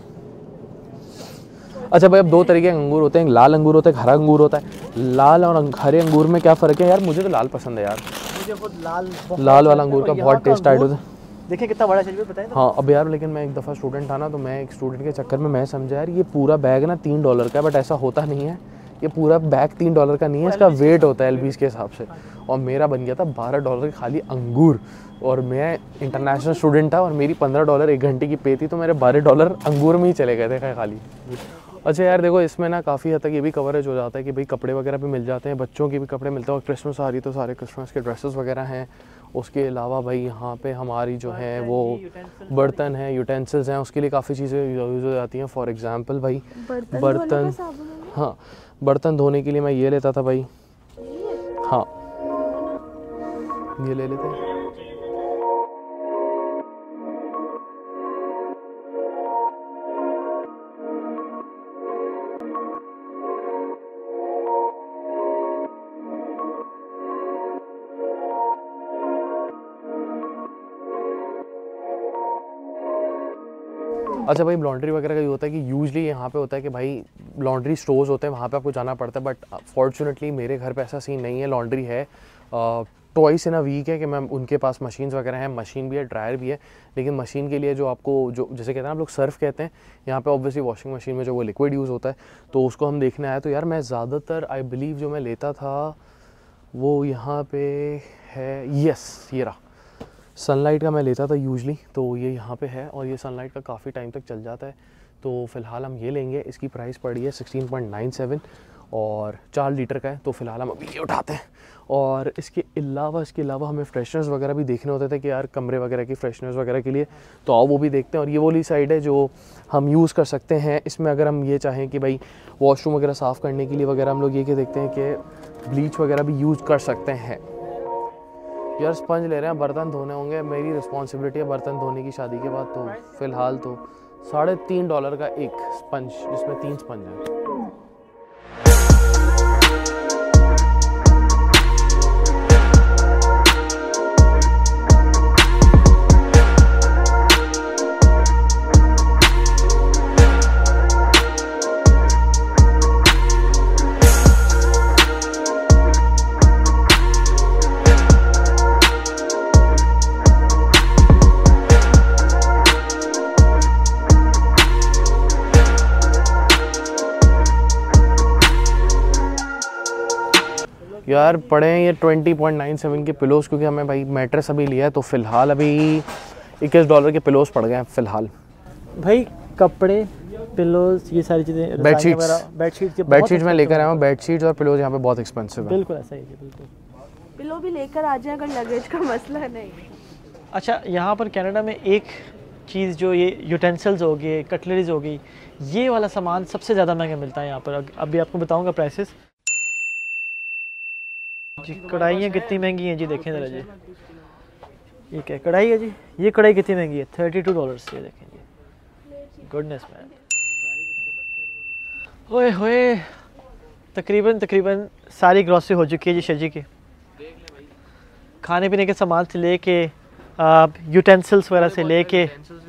अच्छा भाई अब दो तरीके के अंगूर होते हैं, एक लाल अंगूर होता है, एक हरा अंगूर होता है। लाल और हरे अंगूर में क्या फ़र्क है यार? मुझे तो लाल पसंद है यार, मुझे वो लाल वाला अंगूर का बहुत टेस्ट आइड होता है। देखिए कितना बड़ा चल बताएं तो। हाँ अब यार लेकिन मैं एक दफ़ा स्टूडेंट था ना, तो मैं एक स्टूडेंट के चक्कर में मैं समझा यार ये पूरा बैग ना $3 का है, बट ऐसा होता नहीं है। ये पूरा बैग $3 का नहीं है, इसका वेट होता है LB's के हिसाब से। और मेरा बन गया था $12 के खाली अंगूर, और मैं इंटरनेशनल स्टूडेंट था और मेरी $15 एक घंटे की पे थी, तो मेरे $12 अंगूर में ही चले गए थे खाली। अच्छा यार देखो इसमें ना काफ़ी हद तक ये भी कवरेज हो जाता है कि भाई कपड़े वगैरह भी मिल जाते हैं, बच्चों के भी कपड़े मिलते हैं। और क्रिसमस आ रही तो सारे क्रिसमस के ड्रेसेस वगैरह हैं। उसके अलावा भाई यहाँ पे हमारी जो है वो बर्तन हैं, यूटेंसिल्स हैं, उसके लिए काफ़ी चीज़ें यूज़ हो जाती हैं। फॉर एग्जांपल भाई बर्तन, हाँ बर्तन धोने के लिए मैं ये लेता था भाई, हाँ ये ले लेते हैं। अच्छा भाई लॉन्ड्री वगैरह का ये होता है कि यूजली यहाँ पे होता है कि भाई लॉन्ड्री स्टोर्स होते हैं, वहाँ पे आपको जाना पड़ता है। बट फॉर्चुनेटली मेरे घर पे ऐसा सीन नहीं है, लॉन्ड्री है ट्वाइस इन अ वीक है कि मैं उनके पास मशीन्स वगैरह हैं, मशीन भी है, ड्रायर भी है। लेकिन मशीन के लिए जो आपको जो जैसे कहते हैं आप लोग सर्फ कहते हैं, यहाँ पे ऑब्वियसली वॉशिंग मशीन में जो वो लिक्विड यूज़ होता है, तो उसको हम देखने आए। तो यार मैं ज़्यादातर आई बिलीव जो मैं लेता था वो यहाँ पे है, यस ये रहा, सनलाइट का मैं लेता था यूजली। तो ये यहाँ पे है और ये सनलाइट का काफ़ी टाइम तक चल जाता है। तो फ़िलहाल हम ये लेंगे, इसकी प्राइस पड़ी है 16.97 और 4 लीटर का है, तो फ़िलहाल हम अभी ये उठाते हैं। और इसके अलावा हमें फ्रेशनर्स वगैरह भी देखने होते थे कि यार कमरे वगैरह की फ्रेशनर्स वगैरह के लिए, तो आओ वो भी देखते हैं। और ये वाली साइड है जो हम यूज़ कर सकते हैं। इसमें अगर हम ये चाहें कि भाई वॉशरूम वगैरह साफ़ करने के लिए वगैरह हम लोग ये कि देखते हैं कि ब्लीच वगैरह भी यूज़ कर सकते हैं। यार स्पंज ले रहे हैं, बर्तन धोने होंगे, मेरी रिस्पॉन्सिबिलिटी है बर्तन धोने की शादी के बाद। तो फ़िलहाल तो $3.5 का एक स्पंज, जिसमें 3 स्पंज हैं। यार पड़े हैं ये 20.97 के पिलोज़, क्योंकि हमें भाई मैट्रेस अभी लिया है, तो फ़िलहाल अभी $21 के पिलोज़ पड़ गए हैं फ़िलहाल। भाई कपड़े, पिलोज, ये सारी चीज़ें, बेडशीट्स मैं लेकर आया हूँ। बेडशीट्स और पिलोज़ यहाँ पे बहुत एक्सपेंसिव है। बिल्कुल ऐसा ही है, बिल्कुल। पिलो भी लेकर आ जाए, अगर लगेज का मसला नहीं। अच्छा, यहाँ पर कनाडा में एक चीज़ जो ये यूटेंसिल्स हो गए, कटलरीज हो गई, ये वाला सामान सबसे ज़्यादा महंगा मिलता है यहाँ पर। अभी आपको बताऊँगा प्राइसेस जी। कढ़ाइयाँ कितनी महंगी हैं जी, देखें ज़रा जी। ये क्या कढ़ाई है जी? ये कढ़ाई कितनी महंगी है? $32। ये देखें जी, गुडनेस मैन। ओए होए, तकरीबन सारी ग्रॉसरी हो चुकी है जी शजी की। खाने पीने के सामान से लेके यूटेंसिल्स वगैरह से लेके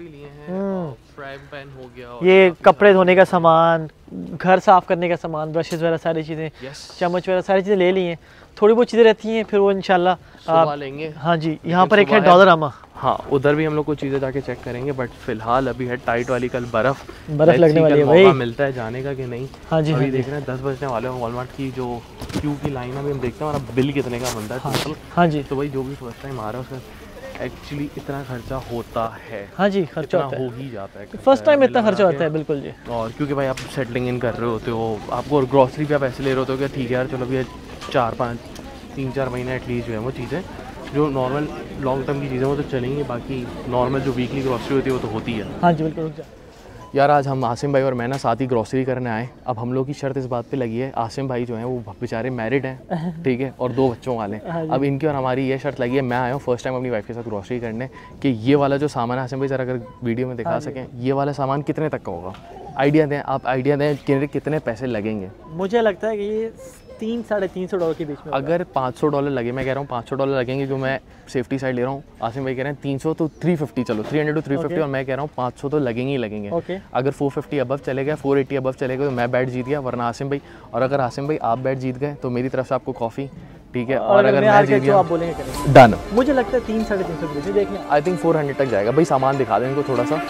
ये कपड़े धोने का सामान, घर साफ़ करने का सामान, ब्रशेज़ वगैरह सारी चीज़ें, चम्मच वगैरह सारी चीज़ें ले ली हैं। थोड़ी बहुत चीज़ें रहती हैं, फिर वो इंशाल्लाह लेंगे। हाँ जी, यहाँ पर एक है डॉलरामा। हाँ, उधर भी हम लोग कुछ चीज़ें जाके चेक करेंगे, बट फिलहाल अभी है टाइट वाली, कल बर्फ़ लगने वाली है भाई। मिलता है जाने का कि नहीं। हाँ जी, अभी देख रहे हैं 10 बजने वाले हैं। वॉलमार्ट की जो क्यू की लाइन है, अभी हम देखते हैं हमारा बिल कितने का बनता है टोटल। हाँ जी, तो भाई जो भी फर्स्ट टाइम आ रहा है उसका एक्चुअली इतना खर्चा होता है। हाँ जी, खर्चा होता है, हो ही जाता है फर्स्ट टाइम इतना खर्चा होता है। बिल्कुल जी। और क्योंकि भाई आप सेटलिंग इन कर रहे होते हो, आपको ग्रॉसरी पे आप ऐसे ले रहे होते हो कि ठीक है यार चलो भैया 3-4 महीने एटलीस्ट जो है वो चीज़ें जो नॉर्मल लॉन्ग टर्म की चीज़ें वो तो चलेंगी, बाकी नॉर्मल जो वीकली ग्रॉसरी होती है वो तो होती है। हाँ जी, बिल्कुल। यार आज हम आसिम भाई और मैं ना साथ ही ग्रॉसरी करने आए। अब हम लोग की शर्त इस बात पे लगी है, आसिम भाई जो हैं वो बेचारे मैरिड हैं, ठीक है, और 2 बच्चों वाले हैं। अब इनकी और हमारी ये शर्त लगी है, मैं आया हूँ फर्स्ट टाइम अपनी वाइफ के साथ ग्रॉसरी करने, कि ये वाला जो सामान है आसिम भाई ज़रा अगर वीडियो में दिखा सकें, ये वाला सामान कितने तक का होगा? आइडिया दें, आप आइडिया दें कि कितने पैसे लगेंगे। मुझे लगता है कि ये $300-350 के बीच में। अगर $500 लगे, मैं कह रहा हूँ $500 लगेंगे, जो मैं सेफ्टी साइड ले रहा हूँ। आसिम भाई कह रहे हैं 300 तो 350, चलो 300 to 350, और मैं कह रहा हूँ 500 तो लगेंगे ही लगेंगे। अगर 450 अबव चले गए, 480 अबव चले गए, तो मैं बैट जीत गया, वरना आसिम भाई। और अगर आसिम भाई आप बैट जीत गए तो मेरी तरफ से आपको कॉफ़ी, ठीक है। और अगर मैं जीत गया, आप बोलेंगे डन। मुझे लगता है 300-350 के बीच, देख लें। आई थिंक 400 तक जाएगा भाई। सामान दिखा दें इनको थोड़ा सा।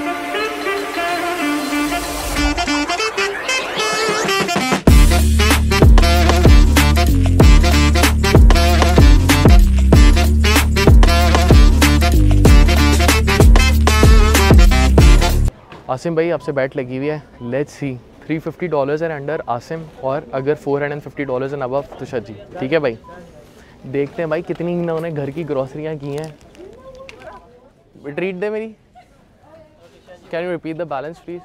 आसिम भाई आपसे बैट लगी हुई है, let's see $350 and under Asim, और अगर $450 एंड अबव तो शजी, ठीक है भाई। देखते हैं भाई कितनी इन्होंने घर की ग्रॉसरियाँ की हैं। ट्रीट दे मेरी। Can you repeat the balance please?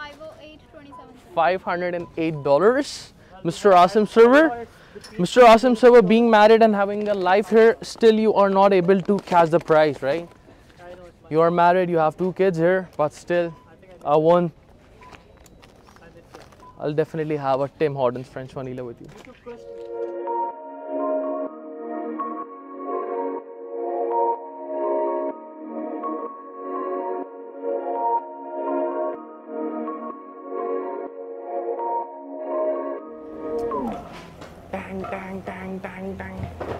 $508. Mr. Asim Server, Mr. Asim Server, being married and having a life here, still you are not able to catch the price, right? You are married, you have 2 kids here, but still, I'll definitely have a Tim Hortons French vanilla with you. Dang, dang, dang, dang, dang.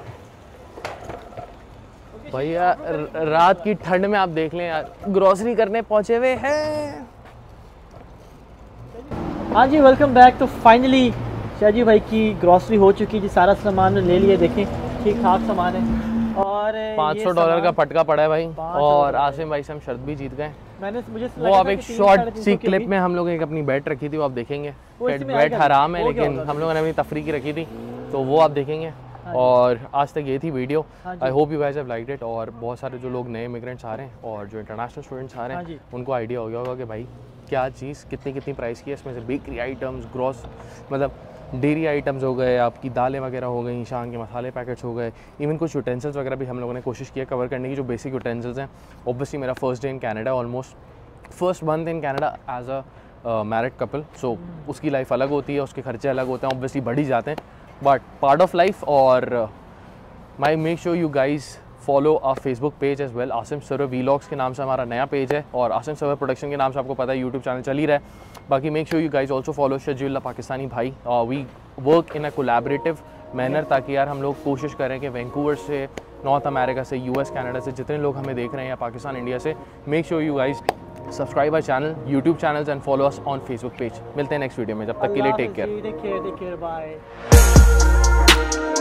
भैया रात की ठंड में आप देख लें यार, grocery करने पहुंचे हुए हैं। हाँ जी, वेलकम बैक। तो फाइनली शाहजी भाई की ग्रॉसरी हो चुकी जी, सारा सामान ले लिया, देखें ठीक ठाक सामान है। और $500 का फटका पड़ा है भाई, और आसिम भाई से हम शर्त भी जीत गए। मुझे वो आप एक शॉर्ट सी क्लिप में हम लोग एक अपनी बैट रखी थी, वो आप देखेंगे। बैट हराम है लेकिन हम लोगों ने अपनी तफरी की रखी थी, तो वो आप देखेंगे। और आज तक ये थी video. I hope you guys have liked it. और बहुत सारे जो लोग नए इमिग्रेंट्स आ रहे हैं और जो इंटरनेशनल स्टूडेंट्स आ रहे हैं उनको आइडिया हो गया होगा कि भाई क्या चीज़ कितनी प्राइस की है। इसमें से बेकरी आइटम्स, ग्रॉस मतलब डेयरी आइटम्स हो गए, आपकी दालें वगैरह हो गई, शान के मसाले पैकेट्स हो गए, इवन कुछ यूटेंसिल्स वगैरह भी हम लोगों ने कोशिश किया कवर करने की, जो बेसिक यूटेंसिल्स हैं। ऑब्वियसली मेरा first day in Canada, almost first month in Canada as a married couple, so उसकी लाइफ अलग होती है, उसके खर्चे अलग होते हैं, ऑब्वियसली बढ़ ही जाते हैं, बट पार्ट ऑफ लाइफ। और my make sure you guys follow our Facebook page as well. Asim Sarwar vlogs के नाम से हमारा नया पेज है और आसिम सरवर प्रोडक्शन के नाम से आपको पता है यूट्यूब चैनल चल ही रहा है। बाकी make sure you guys also follow Shajiullah Pakistani भाई। We work in a collaborative manner, ताकि यार हम लोग कोशिश करें कि वैंकूवर से, नॉर्थ अमेरिका से, यूएस कनाडा से जितने लोग हमें देख रहे हैं या पाकिस्तान इंडिया से, make sure you guys subscribe our channel, YouTube channels and follow us on Facebook page. मिलते हैं नेक्स्ट वीडियो में, जब तक के लिए टेक केयर। बाय।